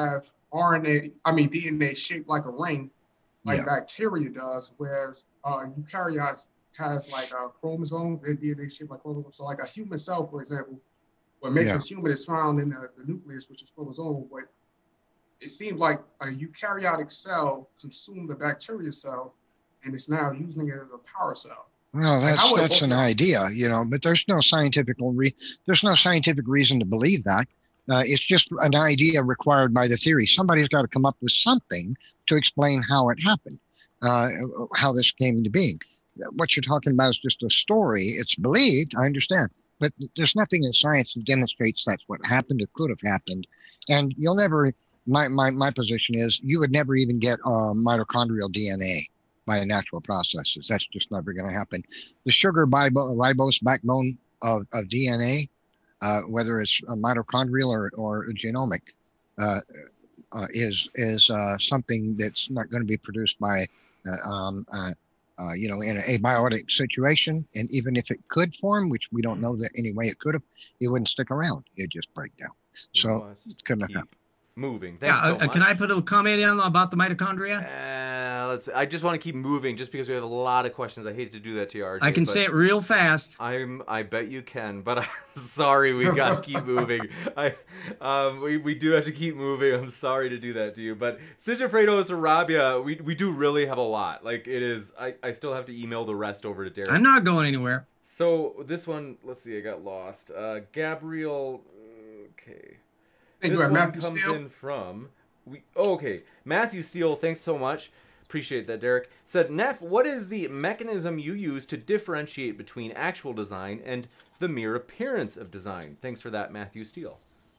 R N A, I mean D N A shaped like a ring, like Yeah. bacteria does, whereas uh, eukaryotes has like uh, chromosomes and D N A shaped like chromosomes. So like a human cell, for example, what makes Yeah. us human is found in the, the nucleus, which is chromosomal. But it seems like a eukaryotic cell consumed the bacteria cell, and it's now using it as a power cell. Well, Like, that's how would it that's work an out? idea, you know, but there's no scientific re there's no scientific reason to believe that. Uh, it's just an idea required by the theory. Somebody's got to come up with something to explain how it happened, uh, how this came into being. What you're talking about is just a story. It's believed, I understand, but there's nothing in science that demonstrates that's what happened or could have happened. And you'll never, my, my, my position is you would never even get uh, mitochondrial D N A by natural processes. That's just never going to happen. The sugar ribose backbone of, of D N A, uh, whether it's a mitochondrial or, or a genomic, uh, uh, is is uh, something that's not going to be produced by, uh, um, uh, uh, you know, in an abiotic situation. And even if it could form, which we don't know that any way it could have, it wouldn't stick around. It'd just break down. So it couldn't have happened. Moving. Thanks yeah, so uh, much. Can I put a comment in about the mitochondria? Uh, let's. I just want to keep moving, just because we have a lot of questions. I hate to do that to you, R J. I can say it real fast. I'm. I bet you can, but I'm sorry. We gotta keep moving. I. Um. We, we do have to keep moving. I'm sorry to do that to you, but Sigifredo Sarabia, we we do really have a lot. Like it is. I I still have to email the rest over to Derek. I'm not going anywhere. So this one. Let's see. I got lost. Uh, Gabriel. Okay. Thank This you, one Matthew comes Steele. in from we. Oh, okay, Matthew Steele. Thanks so much. Appreciate that, Derek. Said, Neff, what is the mechanism you use to differentiate between actual design and the mere appearance of design? Thanks for that, Matthew Steele.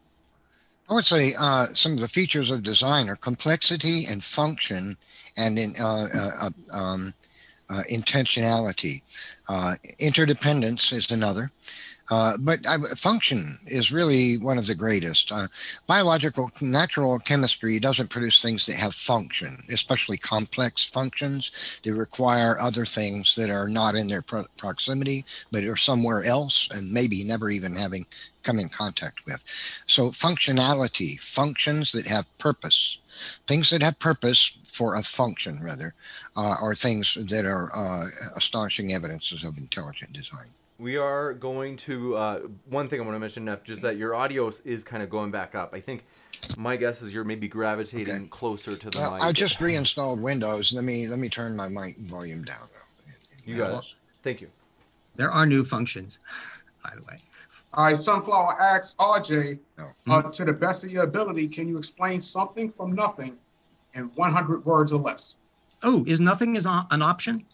I would say uh, some of the features of design are complexity and function, and in uh, uh, um, uh, intentionality. Uh, interdependence is another. Uh, but I, function is really one of the greatest. Uh, biological, natural chemistry doesn't produce things that have function, especially complex functions. They require other things that are not in their pro proximity, but are somewhere else and maybe never even having come in contact with. So functionality, functions that have purpose, things that have purpose for a function, rather, uh, are things that are uh, astonishing evidences of intelligent design. We are going to, uh, one thing I want to mention, Neff, just that your audio is kind of going back up. I think my guess is you're maybe gravitating Okay. closer to the Well, mic. I just reinstalled Windows. Let me let me turn my mic volume down. You got it. Thank you. There are new functions, by the way. All right, Sunflower asks R J, No. uh, to the best of your ability, can you explain something from nothing in one hundred words or less? Oh, is nothing is an option?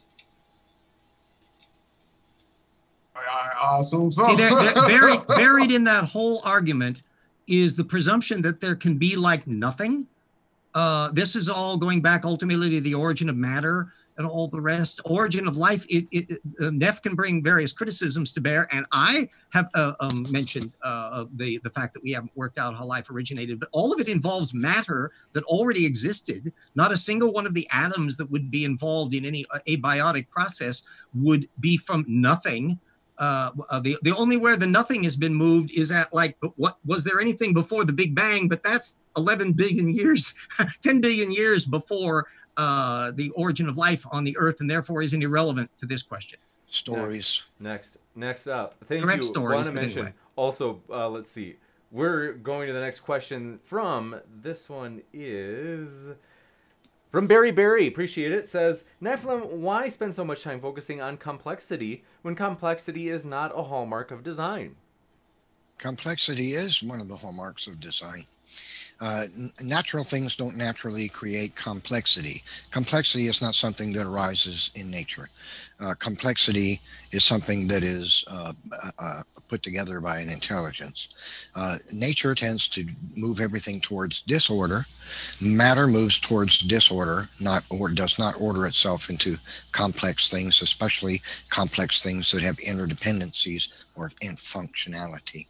I, I assume so. See, they're, they're buried, buried in that whole argument is the presumption that there can be like nothing. Uh, this is all going back ultimately to the origin of matter and all the rest. Origin of life, it, it, it, uh, Neff can bring various criticisms to bear. And I have uh, um, mentioned uh, the, the fact that we haven't worked out how life originated, but all of it involves matter that already existed. Not a single one of the atoms that would be involved in any abiotic process would be from nothing. Uh, uh, the, the only where the nothing has been moved is at like, what was there anything before the Big Bang? But that's eleven billion years, ten billion years before uh, the origin of life on the earth, and therefore isn't irrelevant to this question. Stories. Next, next, next up. Thank Correct you. stories, Want to but mention anyway. also, uh, let's see. We're going to the next question from, this one is from Barry Barry. Appreciate it. Says, Nephilim, why spend so much time focusing on complexity when complexity is not a hallmark of design? Complexity is one of the hallmarks of design. Uh, natural things don't naturally create complexity. Complexity is not something that arises in nature. Uh, complexity is something that is uh, uh, put together by an intelligence. Uh, nature tends to move everything towards disorder. Matter moves towards disorder, not or does not order itself into complex things, especially complex things that have interdependencies or in functionality.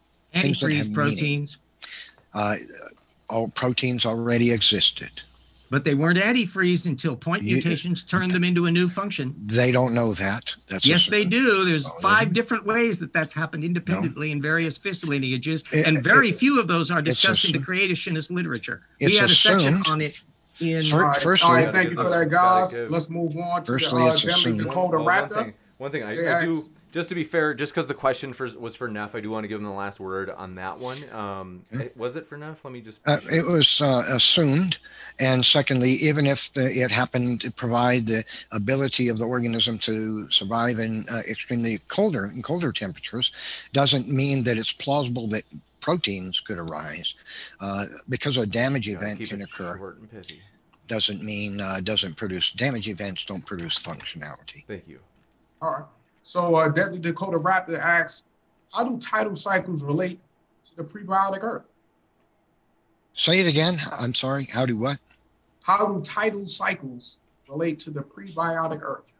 Things that Antifreeze have meaning. proteins. Uh, all proteins already existed. But they weren't antifreeze until point You- mutations turned them into a new function. They don't know that. That's Yes, a- they do. There's Oh, five really? different ways that that's happened independently in various fish lineages, It- and very it- few of those are discussed in the assu- creationist literature. We it's had a section assumed- on it in. Fir- All right, Firstly- all right, Gotta thank give you for them- that, guys. gotta give- Let's move on to Firstly, the uh, it's Denver assumed. Dakota Well, one Raptor. thing, one thing I, They I do, asked- just to be fair, just because the question for, was for Neff, I do want to give him the last word on that one. Um, it- was it for Neff? Let me just. Uh, it was uh, assumed, and secondly, even if the, it happened to provide the ability of the organism to survive in uh, extremely colder in colder temperatures, doesn't mean that it's plausible that proteins could arise, uh, because a damage Gotta event keep can it occur. short and pithy. Doesn't mean uh, doesn't produce damage events. Don't produce functionality. Thank you. All right. So uh, Deadly Dakota Raptor asks, how do tidal cycles relate to the prebiotic Earth? Say it again. I'm sorry. How do what? How do tidal cycles relate to the prebiotic Earth?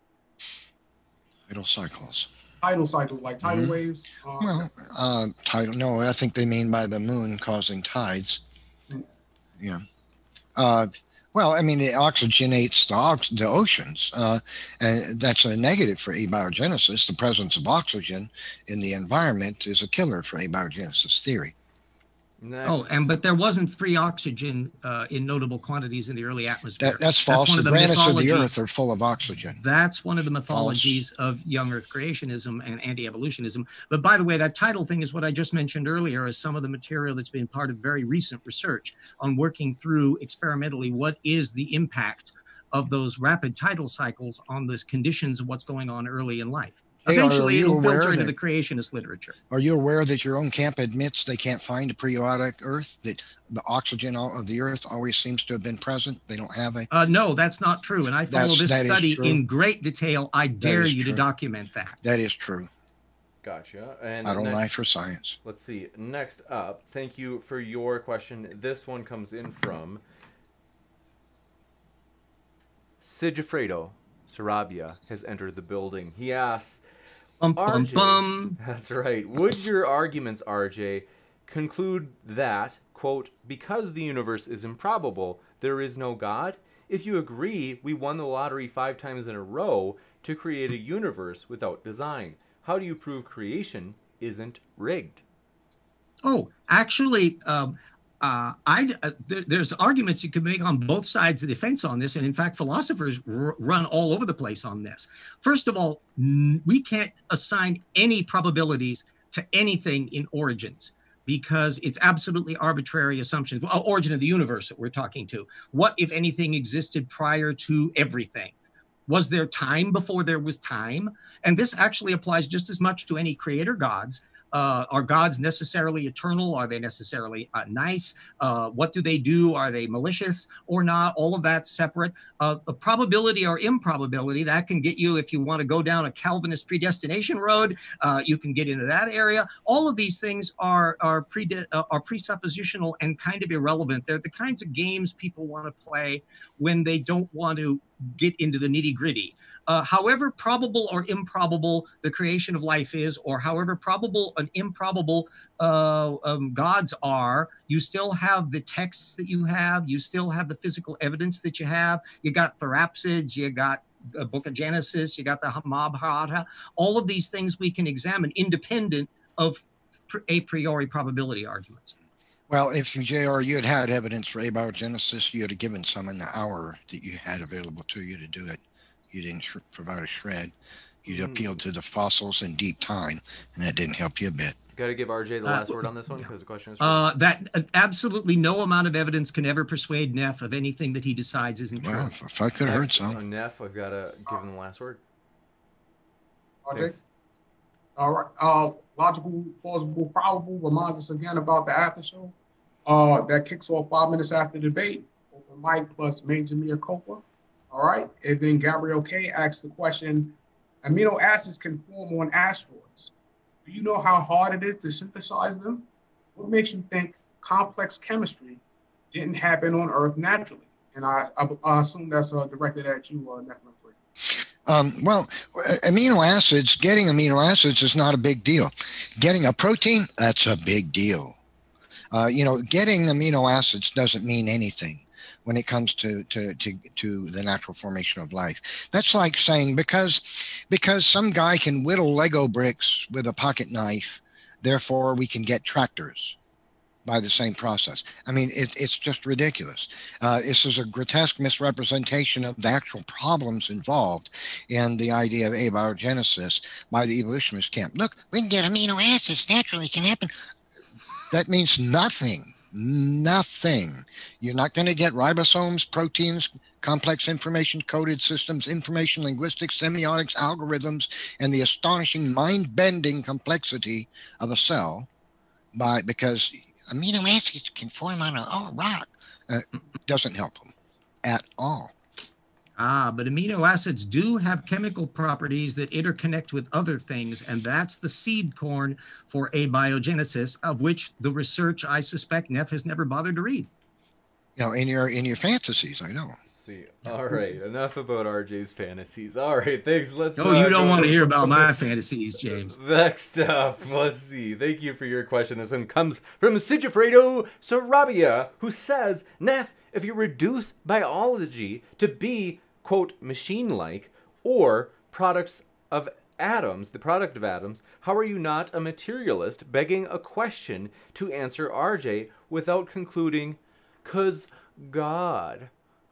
Tidal cycles. Tidal cycles, like tidal Mhm. waves. Uh, Well, uh, tidal. No, I think they mean by the moon causing tides. Mm. Yeah. Uh, well, I mean, it oxygenates the, ox- the oceans, uh, and that's a negative for abiogenesis. The presence of oxygen in the environment is a killer for abiogenesis theory. Next. Oh, and but there wasn't free oxygen uh, in notable quantities in the early atmosphere. That, that's false. one The of the granites of the mythologies- Earth are full of oxygen. That's one of the mythologies of young Earth creationism and anti-evolutionism. But by the way, that title thing is what I just mentioned earlier as some of the material that's been part of very recent research on working through experimentally what is the impact of those rapid tidal cycles on the conditions of what's going on early in life. Hey, are Eventually, you it'll aware filter into that- the creationist literature. Are you aware that your own camp admits they can't find a periodic Earth? That the oxygen of the Earth always seems to have been present. They don't have a. Uh, no, that's not true. And I follow That's- this that is study true. in great detail. I dare is you to true. document that. That is true. Gotcha. And I don't next- lie for science. Let's see. Next up, thank you for your question. This one comes in from Sigifredo Sarabia has entered the building. He asks, Bum, bum, R J, bum. that's right. Would your arguments, R J, conclude that, quote, because the universe is improbable, there is no God? If you agree, we won the lottery five times in a row to create a universe without design. How do you prove creation isn't rigged? Oh, actually, um, uh, I uh, there, there's arguments you can make on both sides of the fence on this, and in fact, philosophers r- run all over the place on this. First of all, n- we can't assign any probabilities to anything in origins because it's absolutely arbitrary assumptions. Well, origin of the universe that we're talking to. What, if anything, existed prior to everything? Was there time before there was time? And this actually applies just as much to any creator gods. Uh, are gods necessarily eternal? Are they necessarily uh, nice? Uh, what do they do? Are they malicious or not? All of that's separate. Uh, the probability or improbability, that can get you, if you want to go down a Calvinist predestination road, uh, you can get into that area. All of these things are, are, pre uh, are presuppositional and kind of irrelevant. They're the kinds of games people want to play when they don't want to get into the nitty gritty. Uh, however probable or improbable the creation of life is, or however probable and improbable uh, um, gods are, you still have the texts that you have, you still have the physical evidence that you have. You got Therapsids, you got the Book of Genesis, you got the Mahabharata. All of these things we can examine independent of a priori probability arguments. Well, if J R, you had had evidence for abiogenesis, you had given some in the hour that you had available to you to do it. You didn't sh- provide a shred. You Mm. appealed to the fossils in deep time, and that didn't help you a bit. Got to give R J the Uh, last word on this one because the question is. Uh, that uh, absolutely no amount of evidence can ever persuade Neff of anything that he decides isn't true. Well, if I could have heard Next, some. on Neff, I've got to give him the last word. Okay. Thanks. All right. Uh, logical, plausible, probable reminds us again about the after show. Uh, that kicks off five minutes after debate. Open mic plus Major Mia Copa. All right. And then Gabrielle K asked the question: amino acids can form on asteroids. Do you know how hard it is to synthesize them? What makes you think complex chemistry didn't happen on Earth naturally? And I, I, I assume that's uh, directed at you, uh, Nephilim Free. Um, well, amino acids, getting amino acids is not a big deal. Getting a protein, that's a big deal. Uh, you know, getting amino acids doesn't mean anything. when it comes to, to, to, to the natural formation of life. That's like saying because, because some guy can whittle Lego bricks with a pocket knife, therefore we can get tractors by the same process. I mean, it, it's just ridiculous. Uh, this is a grotesque misrepresentation of the actual problems involved in the idea of abiogenesis by the evolutionist camp. Look, we can get amino acids naturally, it can happen. That means nothing. Nothing. You're not going to get ribosomes, proteins, complex information coded systems, information linguistics, semiotics, algorithms, and the astonishing mind-bending complexity of a cell by because amino acids can form on a oh, rock. Uh, doesn't help them at all. Ah, but amino acids do have chemical properties that interconnect with other things, and that's the seed corn for abiogenesis, of which the research I suspect Neff has never bothered to read. You know, in your in your fantasies, I know. See, all right, enough about R J's fantasies. All right, thanks. Let's. Oh, uh, you don't go want to to- hear about my fantasies, James. Next up, let's see. Thank you for your question. This one comes from Sigifredo Sarabia, who says, Neff, if you reduce biology to be, quote, machine-like, or products of atoms, the product of atoms, how are you not a materialist begging a question to answer R J without concluding, 'cause God?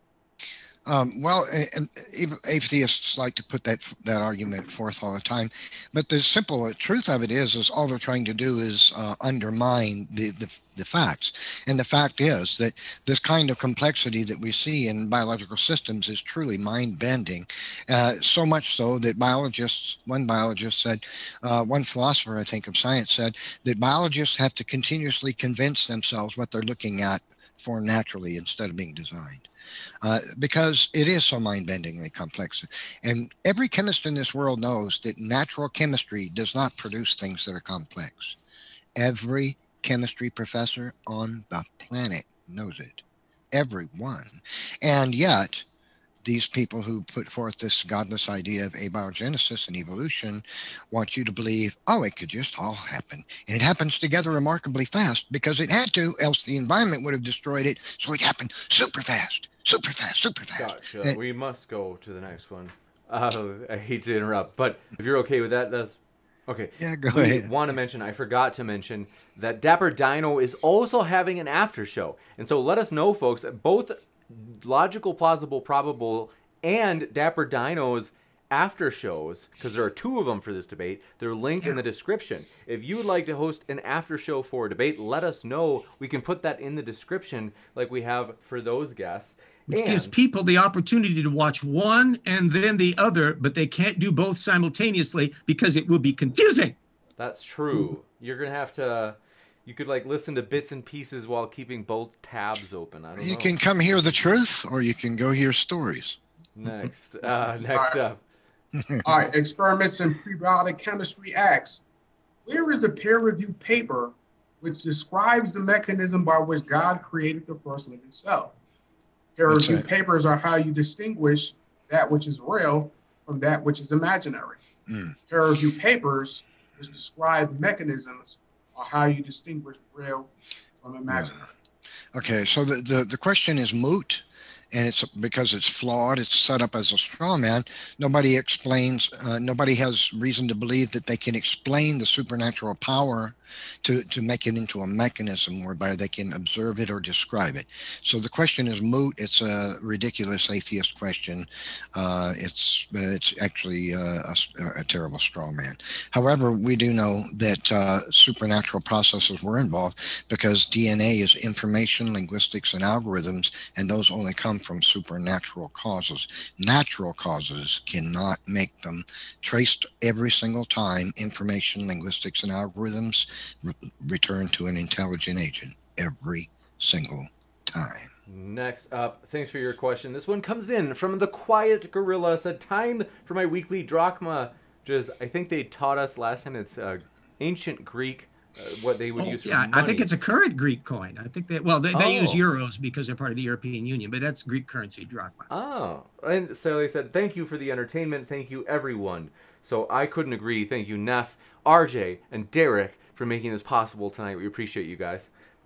Um, well, a- a- atheists like to put that that argument forth all the time, but the simple truth of it is, is all they're trying to do is uh, undermine the, the the facts. And the fact is that this kind of complexity that we see in biological systems is truly mind-bending. Uh, so much so that biologists, one biologist said, uh, one philosopher, I think, of science said that biologists have to continuously convince themselves what they're looking at for naturally instead of being designed. Uh, because it is so mind-bendingly complex. And every chemist in this world knows that natural chemistry does not produce things that are complex. Every chemistry professor on the planet knows it. Everyone. And yet, these people who put forth this godless idea of abiogenesis and evolution want you to believe, oh, it could just all happen. And it happens together remarkably fast because it had to, else the environment would have destroyed it. So it happened super fast. Super fast, super fast. Gotcha. And- We must go to the next one. Uh, I hate to interrupt, but if you're okay with that, that's okay. Yeah, go we ahead. want to mention, I forgot to mention, that Dapper Dino is also having an after show. And so let us know, folks, both Logical, Plausible, Probable, and Dapper Dino's after shows, because there are two of them for this debate, they're linked in the description. If you would like to host an after show for a debate, let us know. We can put that in the description like we have for those guests. Which And- gives people the opportunity to watch one and then the other, but they can't do both simultaneously because it will be confusing. That's true. You're gonna have to. You could like listen to bits and pieces while keeping both tabs open. I don't You know. can come hear the truth or you can go hear stories. Next, uh, next up. All right, Experiments in Prebiotic Chemistry asks, where is the peer-reviewed paper which describes the mechanism by which God created the first living cell? Peer-reviewed right. papers are how you distinguish that which is real from that which is imaginary. Mm. Peer-reviewed papers which describe mechanisms are how you distinguish real from imaginary. Okay, so the, the, the question is moot, and it's because it's flawed. It's set up as a straw man. Nobody explains, uh, nobody has reason to believe that they can explain the supernatural power to, to make it into a mechanism whereby they can observe it or describe it. So the question is moot. It's a ridiculous atheist question. Uh, it's it's actually uh, a, a terrible straw man. However, we do know that uh, supernatural processes were involved because D N A is information, linguistics, and algorithms, and those only come from supernatural causes. Natural causes cannot make them. Traced every single time, information, linguistics, and algorithms re- return to an intelligent agent every single time. Next up, thanks for your question. This one comes in from the Quiet Gorilla. Said time for my weekly drachma, which is I think they taught us last time. It's uh, ancient Greek, uh, what they would Oh, use for yeah, money. I think it's a current Greek coin. I think that, well, they, they use Oh. euros because they're part of the European Union, but that's Greek currency, drachma. Oh, and so they said, thank you for the entertainment. Thank you, everyone. So I couldn't agree. Thank you, Neff, R J, and Derek for making this possible tonight. We appreciate you guys.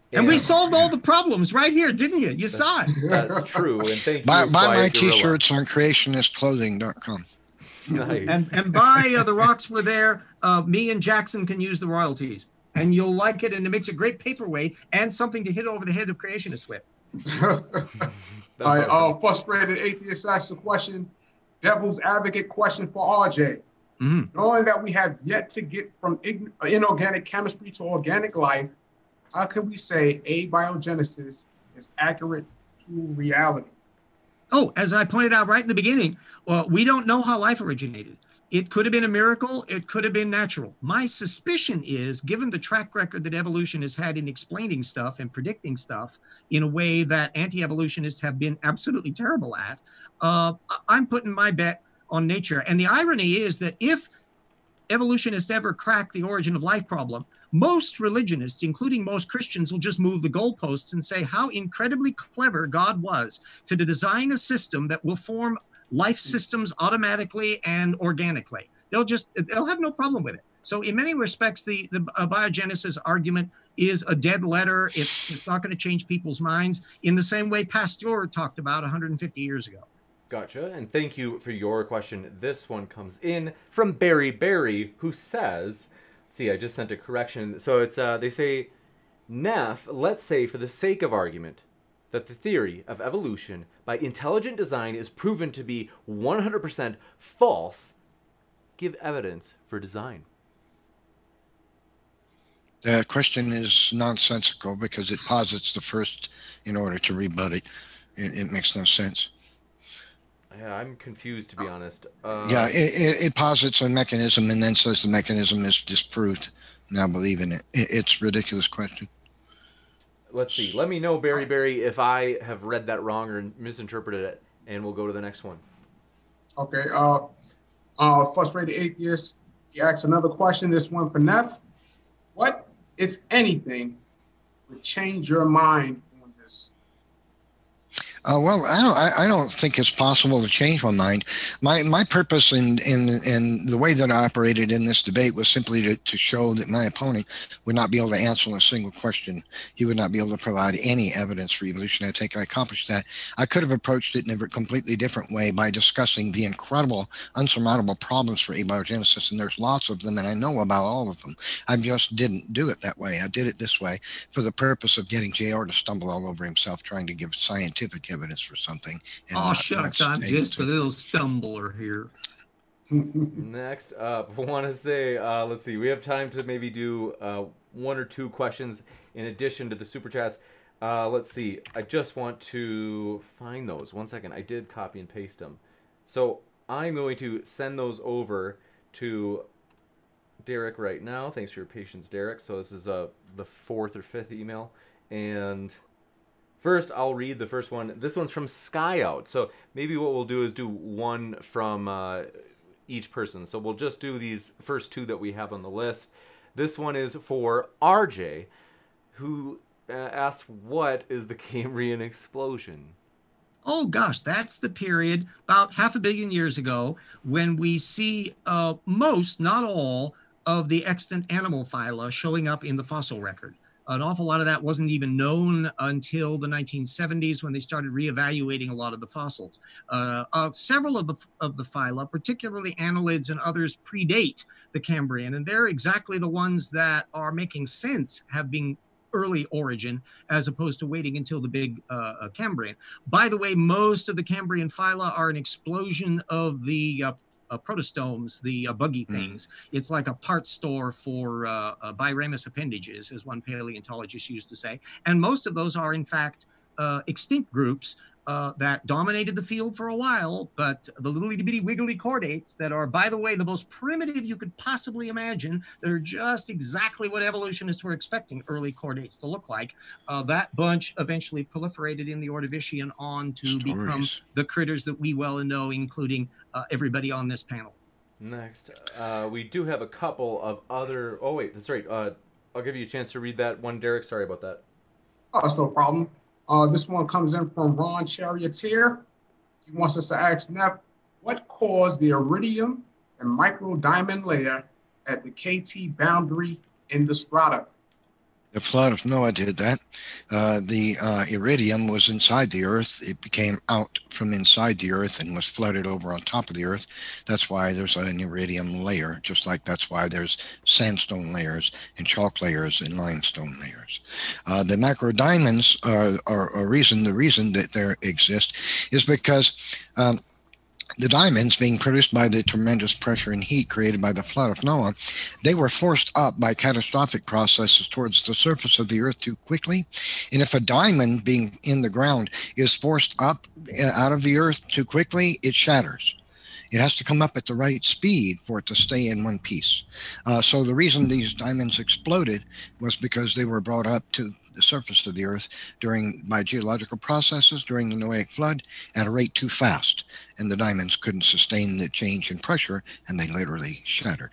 And, and we solved all the problems right here, didn't you? You saw it. That's true. And thank buy, you. Buy my Gorilla. t-shirts on creationist clothing dot com. Nice. And, and buy uh, The Rocks Were There. Uh, me and Jackson can use the royalties. And you'll like it, and it makes a great paperweight and something to hit over the head of creationists with. All right, uh, frustrated atheist asked a question, devil's advocate question for R J. Mm-hmm. Knowing that we have yet to get from inorganic chemistry to organic life, how can we say abiogenesis is accurate to reality? Oh, as I pointed out right in the beginning, well, we don't know how life originated. It could have been a miracle. It could have been natural. My suspicion is, given the track record that evolution has had in explaining stuff and predicting stuff in a way that anti-evolutionists have been absolutely terrible at, uh, I'm putting my bet on nature. And the irony is that if evolutionists ever crack the origin of life problem, most religionists, including most Christians, will just move the goalposts and say how incredibly clever God was to design a system that will form life systems automatically and organically. They'll just, they'll have no problem with it. So in many respects, the, the abiogenesis argument is a dead letter. It's, it's not going to change people's minds in the same way Pasteur talked about one hundred fifty years ago. Gotcha. And thank you for your question. This one comes in from Barry Barry, who says, let's see, I just sent a correction. So it's, uh, they say, Neff, let's say for the sake of argument, that the theory of evolution by intelligent design is proven to be one hundred percent false. Give evidence for design. The question is nonsensical because it posits the first in order to rebut it. It, it makes no sense. Yeah, I'm confused, to be honest. Uh, yeah, it, it, it posits a mechanism and then says the mechanism is disproved. Now believe in it. it it's a ridiculous question. Let's see. Let me know, Barry Barry, if I have read that wrong or misinterpreted it, and we'll go to the next one. Okay. Uh, uh, frustrated atheist. He asks another question. This one for Neff. What, if anything, would change your mind on this? Uh, well, I don't. I, I don't think it's possible to change my mind. My my purpose in in in the way that I operated in this debate was simply to, to show that my opponent would not be able to answer a single question. He would not be able to provide any evidence for evolution. I think I accomplished that. I could have approached it in a completely different way by discussing the incredible, unsurmountable problems for abiogenesis, and there's lots of them, and I know about all of them. I just didn't do it that way. I did it this way for the purpose of getting J R to stumble all over himself, trying to give scientific evidence for something. Oh shucks, I'm just a little stumbler here. Next up, I want to say, uh, let's see, we have time to maybe do uh, one or two questions in addition to the super chats. Uh, let's see, I just want to find those. One second, I did copy and paste them. So I'm going to send those over to Derek right now. Thanks for your patience, Derek. So this is uh, the fourth or fifth email. And first, I'll read the first one. This one's from Skyout. So maybe what we'll do is do one from uh, each person. So we'll just do these first two that we have on the list. This one is for R J, who uh, asked, what is the Cambrian explosion? Oh gosh, that's the period about half a billion years ago when we see uh, most, not all, of the extant animal phyla showing up in the fossil record. An awful lot of that wasn't even known until the nineteen seventies when they started reevaluating a lot of the fossils. Uh, uh, several of the of the phyla, particularly annelids and others, predate the Cambrian, and they're exactly the ones that are making sense have been early origin as opposed to waiting until the big uh, Cambrian. By the way, most of the Cambrian phyla are an explosion of the uh, Uh, protostomes, the uh, buggy things. Mm. It's like a part store for uh, uh, biramus appendages, as one paleontologist used to say. And most of those are, in fact, uh, extinct groups uh, that dominated the field for a while. But the little itty bitty wiggly chordates that are, by the way, the most primitive you could possibly imagine, that are just exactly what evolutionists were expecting early chordates to look like. Uh, that bunch eventually proliferated in the Ordovician on to Stories. become the critters that we well know, including uh, everybody on this panel. Next, uh, we do have a couple of other... Oh, wait, that's right. Uh, I'll give you a chance to read that one, Derek. Sorry about that. Oh, that's no problem. Uh, this one comes in from Ron Charioteer. He wants us to ask Neff, what caused the iridium and microdiamond layer at the K T boundary in the strata? The flood of Noah did that. Uh, the uh, iridium was inside the earth. It became out from inside the earth and was flooded over on top of the earth. That's why there's an iridium layer, just like that's why there's sandstone layers and chalk layers and limestone layers. Uh, the macro diamonds are, are a reason, the reason that they exist is because um, the diamonds, being produced by the tremendous pressure and heat created by the flood of Noah, they were forced up by catastrophic processes towards the surface of the earth too quickly. And if a diamond being in the ground is forced up out of the earth too quickly, it shatters. It has to come up at the right speed for it to stay in one piece. Uh, so the reason these diamonds exploded was because they were brought up to the surface of the earth during by geological processes during the Noahic flood at a rate too fast. And the diamonds couldn't sustain the change in pressure, and they literally shattered.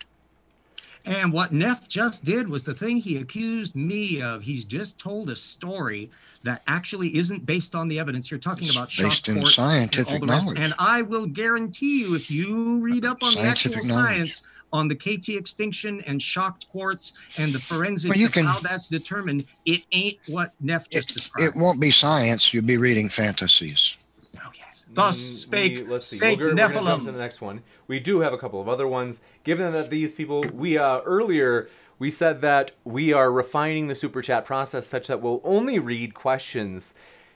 And what Neff just did was the thing he accused me of. He's just told a story that actually isn't based on the evidence. You're talking It's about shock based in quartz scientific and all the rest. knowledge. And I will guarantee you, if you read up on Scientific the actual knowledge. science on the K T extinction and shocked quartz and the forensics Well, you of can- how that's determined, it ain't what Neff just It, described. it won't be science. You'll be reading fantasies. Oh, yes. Thus Mm, spake we- let's see. Saint We're, gonna- we're gonna jump Nephilim. to the next one. We do have a couple of other ones. Given that these people, we uh, earlier we said that we are refining the super chat process such that we'll only read questions,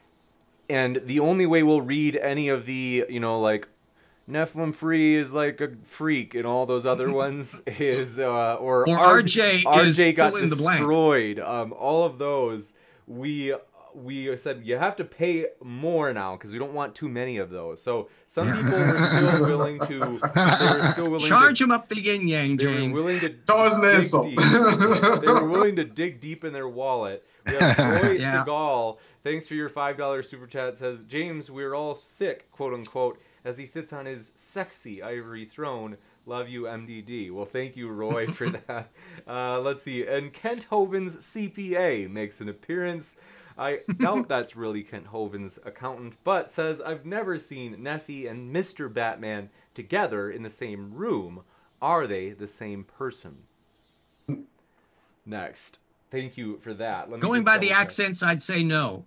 and the only way we'll read any of the, you know, like Nephilim free is like a freak and all those other ones is uh, or, Or R- R J R is J got fill in the blank. destroyed. Um, all of those we. We said you have to pay more now because we don't want too many of those. So some people were still willing to. They were still willing Charge to, him up the yin yang, They were James. willing to Charge the dig insult. deep. They were willing to dig deep in their wallet. We have Roy Yeah. Stegall. Thanks for your five dollar super chat. Says James, we're all sick, quote unquote, as he sits on his sexy ivory throne. Love you, M D D. Well, thank you, Roy, for that. Uh, let's see. And Kent Hoven's C P A makes an appearance. I doubt that's really Kent Hoven's accountant, but says, I've never seen Neffy and Mister Batman together in the same room. Are they the same person? Next. Thank you for that. Let me Going just by the double check. accents, I'd say no.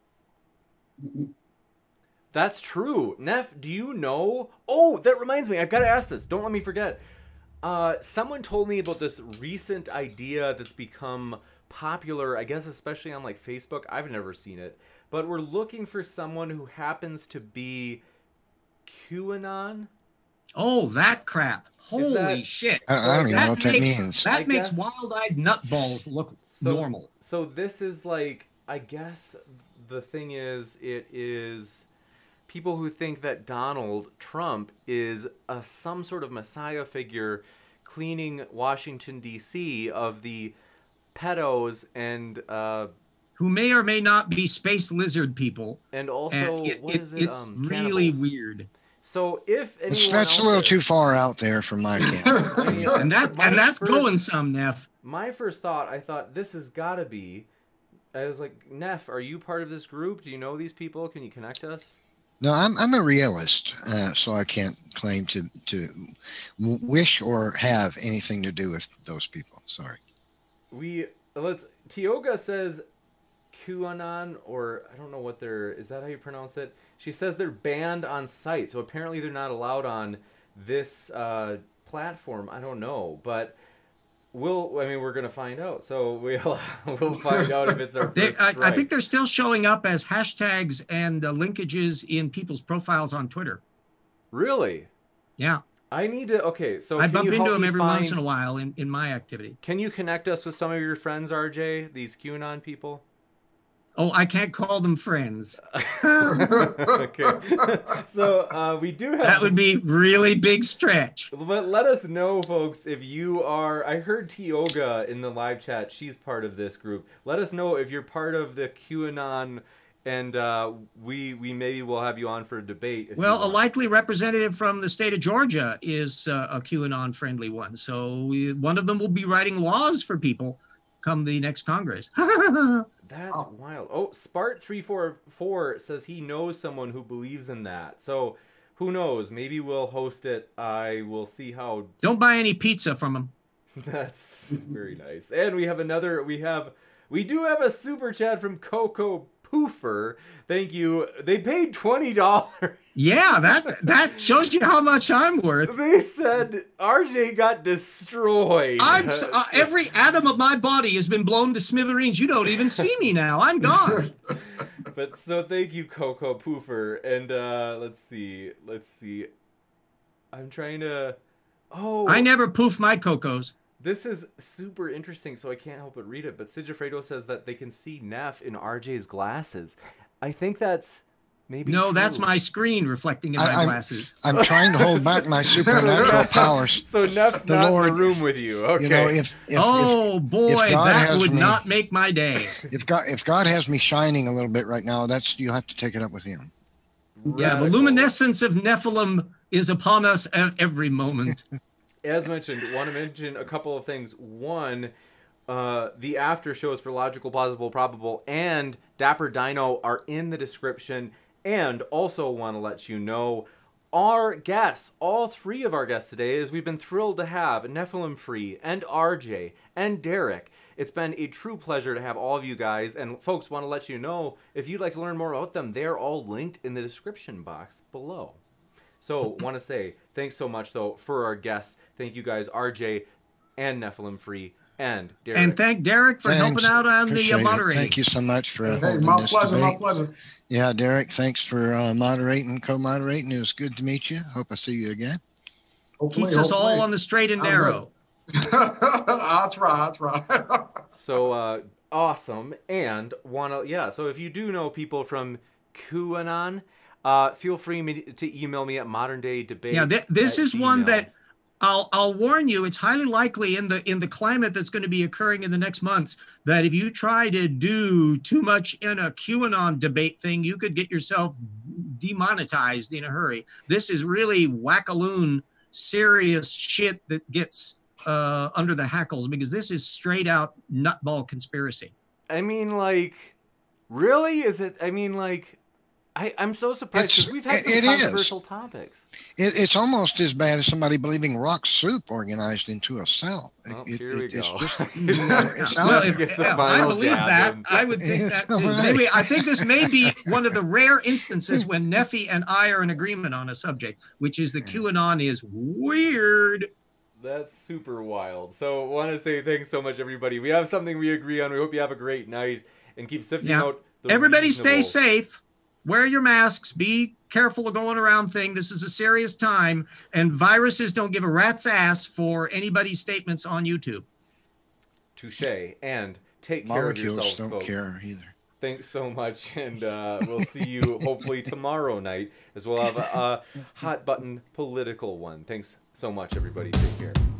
That's true. Neff, do you know? Oh, that reminds me. I've got to ask this. Don't let me forget. Uh, someone told me about this recent idea that's become popular, I guess especially on like Facebook. I've never seen it. But we're looking for someone who happens to be QAnon. Oh, that crap. Holy that- shit. I, I don't even That know what that makes- means. That I makes guess- wild-eyed nutballs look So- normal. So this is like, I guess the thing is, it is people who think that Donald Trump is a, some sort of messiah figure cleaning Washington, D C of the pedos and uh, Who may or may not be space lizard people. and also, And it- what it- is it? it's Um, really cannibals. weird. So if anyone That's, that's a out little there- too far out there for my camp. I mean, And that my and that's first- going some, Neff. My first thought, I thought this has got to be. I was like, Neff, are you part of this group? Do you know these people? Can you connect us? No, I'm I'm a realist, uh, so I can't claim to to w- wish or have anything to do with those people. Sorry. We let's. Tioga says QAnon, or I don't know what they're. Is that how you pronounce it? She says they're banned on site, so apparently they're not allowed on this uh, platform. I don't know, but we'll. I mean, we're gonna find out. So we'll we'll find out if it's our They, first I, I strike. think they're still showing up as hashtags and uh, linkages in people's profiles on Twitter. Really. Yeah, I need to. Okay, so I can bump you into help them me every find, once in a while in, in my activity. Can you connect us with some of your friends, R J? These QAnon people. Oh, I can't call them friends. Okay. So uh, we do have. That would be really big stretch. But let us know, folks, if you are. I heard Tioga in the live chat. She's part of this group. Let us know if you're part of the QAnon, and uh, we we maybe will have you on for a debate. If you Well, a want. likely representative from the state of Georgia is uh, a QAnon-friendly one. So we, one of them will be writing laws for people come the next Congress. That's Oh. wild. Oh, Spart three four four says he knows someone who believes in that. So who knows? Maybe we'll host it. I will see how. Don't buy any pizza from them. That's very nice. And we have another. We have We do have a super chat from Coco Poofer. Thank you. They paid twenty dollars. Yeah, that that shows you how much I'm worth. They said R J got destroyed. I'm so, uh, every atom of my body has been blown to smithereens. You don't even see me now. I'm gone. But so thank you, Coco Poofer. And uh, let's see. Let's see. I'm trying to. Oh. I never poof my cocos. This is super interesting, so I can't help but read it. But Sigifredo says that they can see Neff in R J's glasses. I think that's maybe No, true. that's my screen reflecting in my I, I'm, glasses. I'm trying to hold back my supernatural powers. So Neff's The not Lord- in the room with you. Okay. You know, if if, Oh if, boy, if God that has would me- not make my day. if God if God has me shining a little bit right now, that's you have to take it up with Him. Yeah, the Radical. luminescence of Nephilim is upon us at every moment. As mentioned, want to mention a couple of things. One, uh, the after shows for Logical, Plausible, Probable, and Dapper Dino are in the description. And also want to let you know, our guests, all three of our guests today, is we've been thrilled to have Nephilim Free and R J and Derek. It's been a true pleasure to have all of you guys. And folks, want to let you know, if you'd like to learn more about them, they're all linked in the description box below. So, want to say thanks so much, though, for our guests. Thank you guys, R J and Nephilim Free and Derek. And thank Derek for Thanks. helping out on the Appreciate uh, it. moderating. Thank you so much for uh, Hey, holding my this pleasure, my debate. pleasure. Yeah, Derek, thanks for uh, moderating, co-moderating. It was good to meet you. Hope I see you again. Hopefully, Keeps us all hopefully. on the straight and I'm narrow. I'll try, I'll try. So, uh, awesome. And, want to, yeah, so if you do know people from QAnon, uh, feel free me to email me at modern day debate. Yeah, th- this at is one gmail. that I'll I'll warn you. It's highly likely in the in the climate that's going to be occurring in the next months that if you try to do too much in a QAnon debate thing, you could get yourself demonetized in a hurry. This is really wackaloon, serious shit that gets uh, under the hackles because this is straight out nutball conspiracy. I mean, like, really? Is it, I mean, like, I, I'm so surprised because It's- we've had some it is. controversial topics. It, it's almost as bad as somebody believing rock soup organized into a cell. Well, It- here it- we it's go. just- Yeah. it's Well, out if, there. Gets a yeah, I final believe jab that. in. I would think It's that. all Too. right. Anyway, I think this may be one of the rare instances when Neffy and I are in agreement on a subject, which is the QAnon is weird. That's super wild. So, want to say thanks so much, everybody. We have something we agree on. We hope you have a great night and keep sifting Yeah. out the Everybody stay reasonable- safe. Wear your masks. Be careful of going around thing. This is a serious time, and viruses don't give a rat's ass for anybody's statements on YouTube. Touche. And take care of Molecules yourselves, don't folks. care either. Thanks so much, and uh, we'll see you hopefully tomorrow night, as we'll have a, a hot button political one. Thanks so much, everybody. Take care.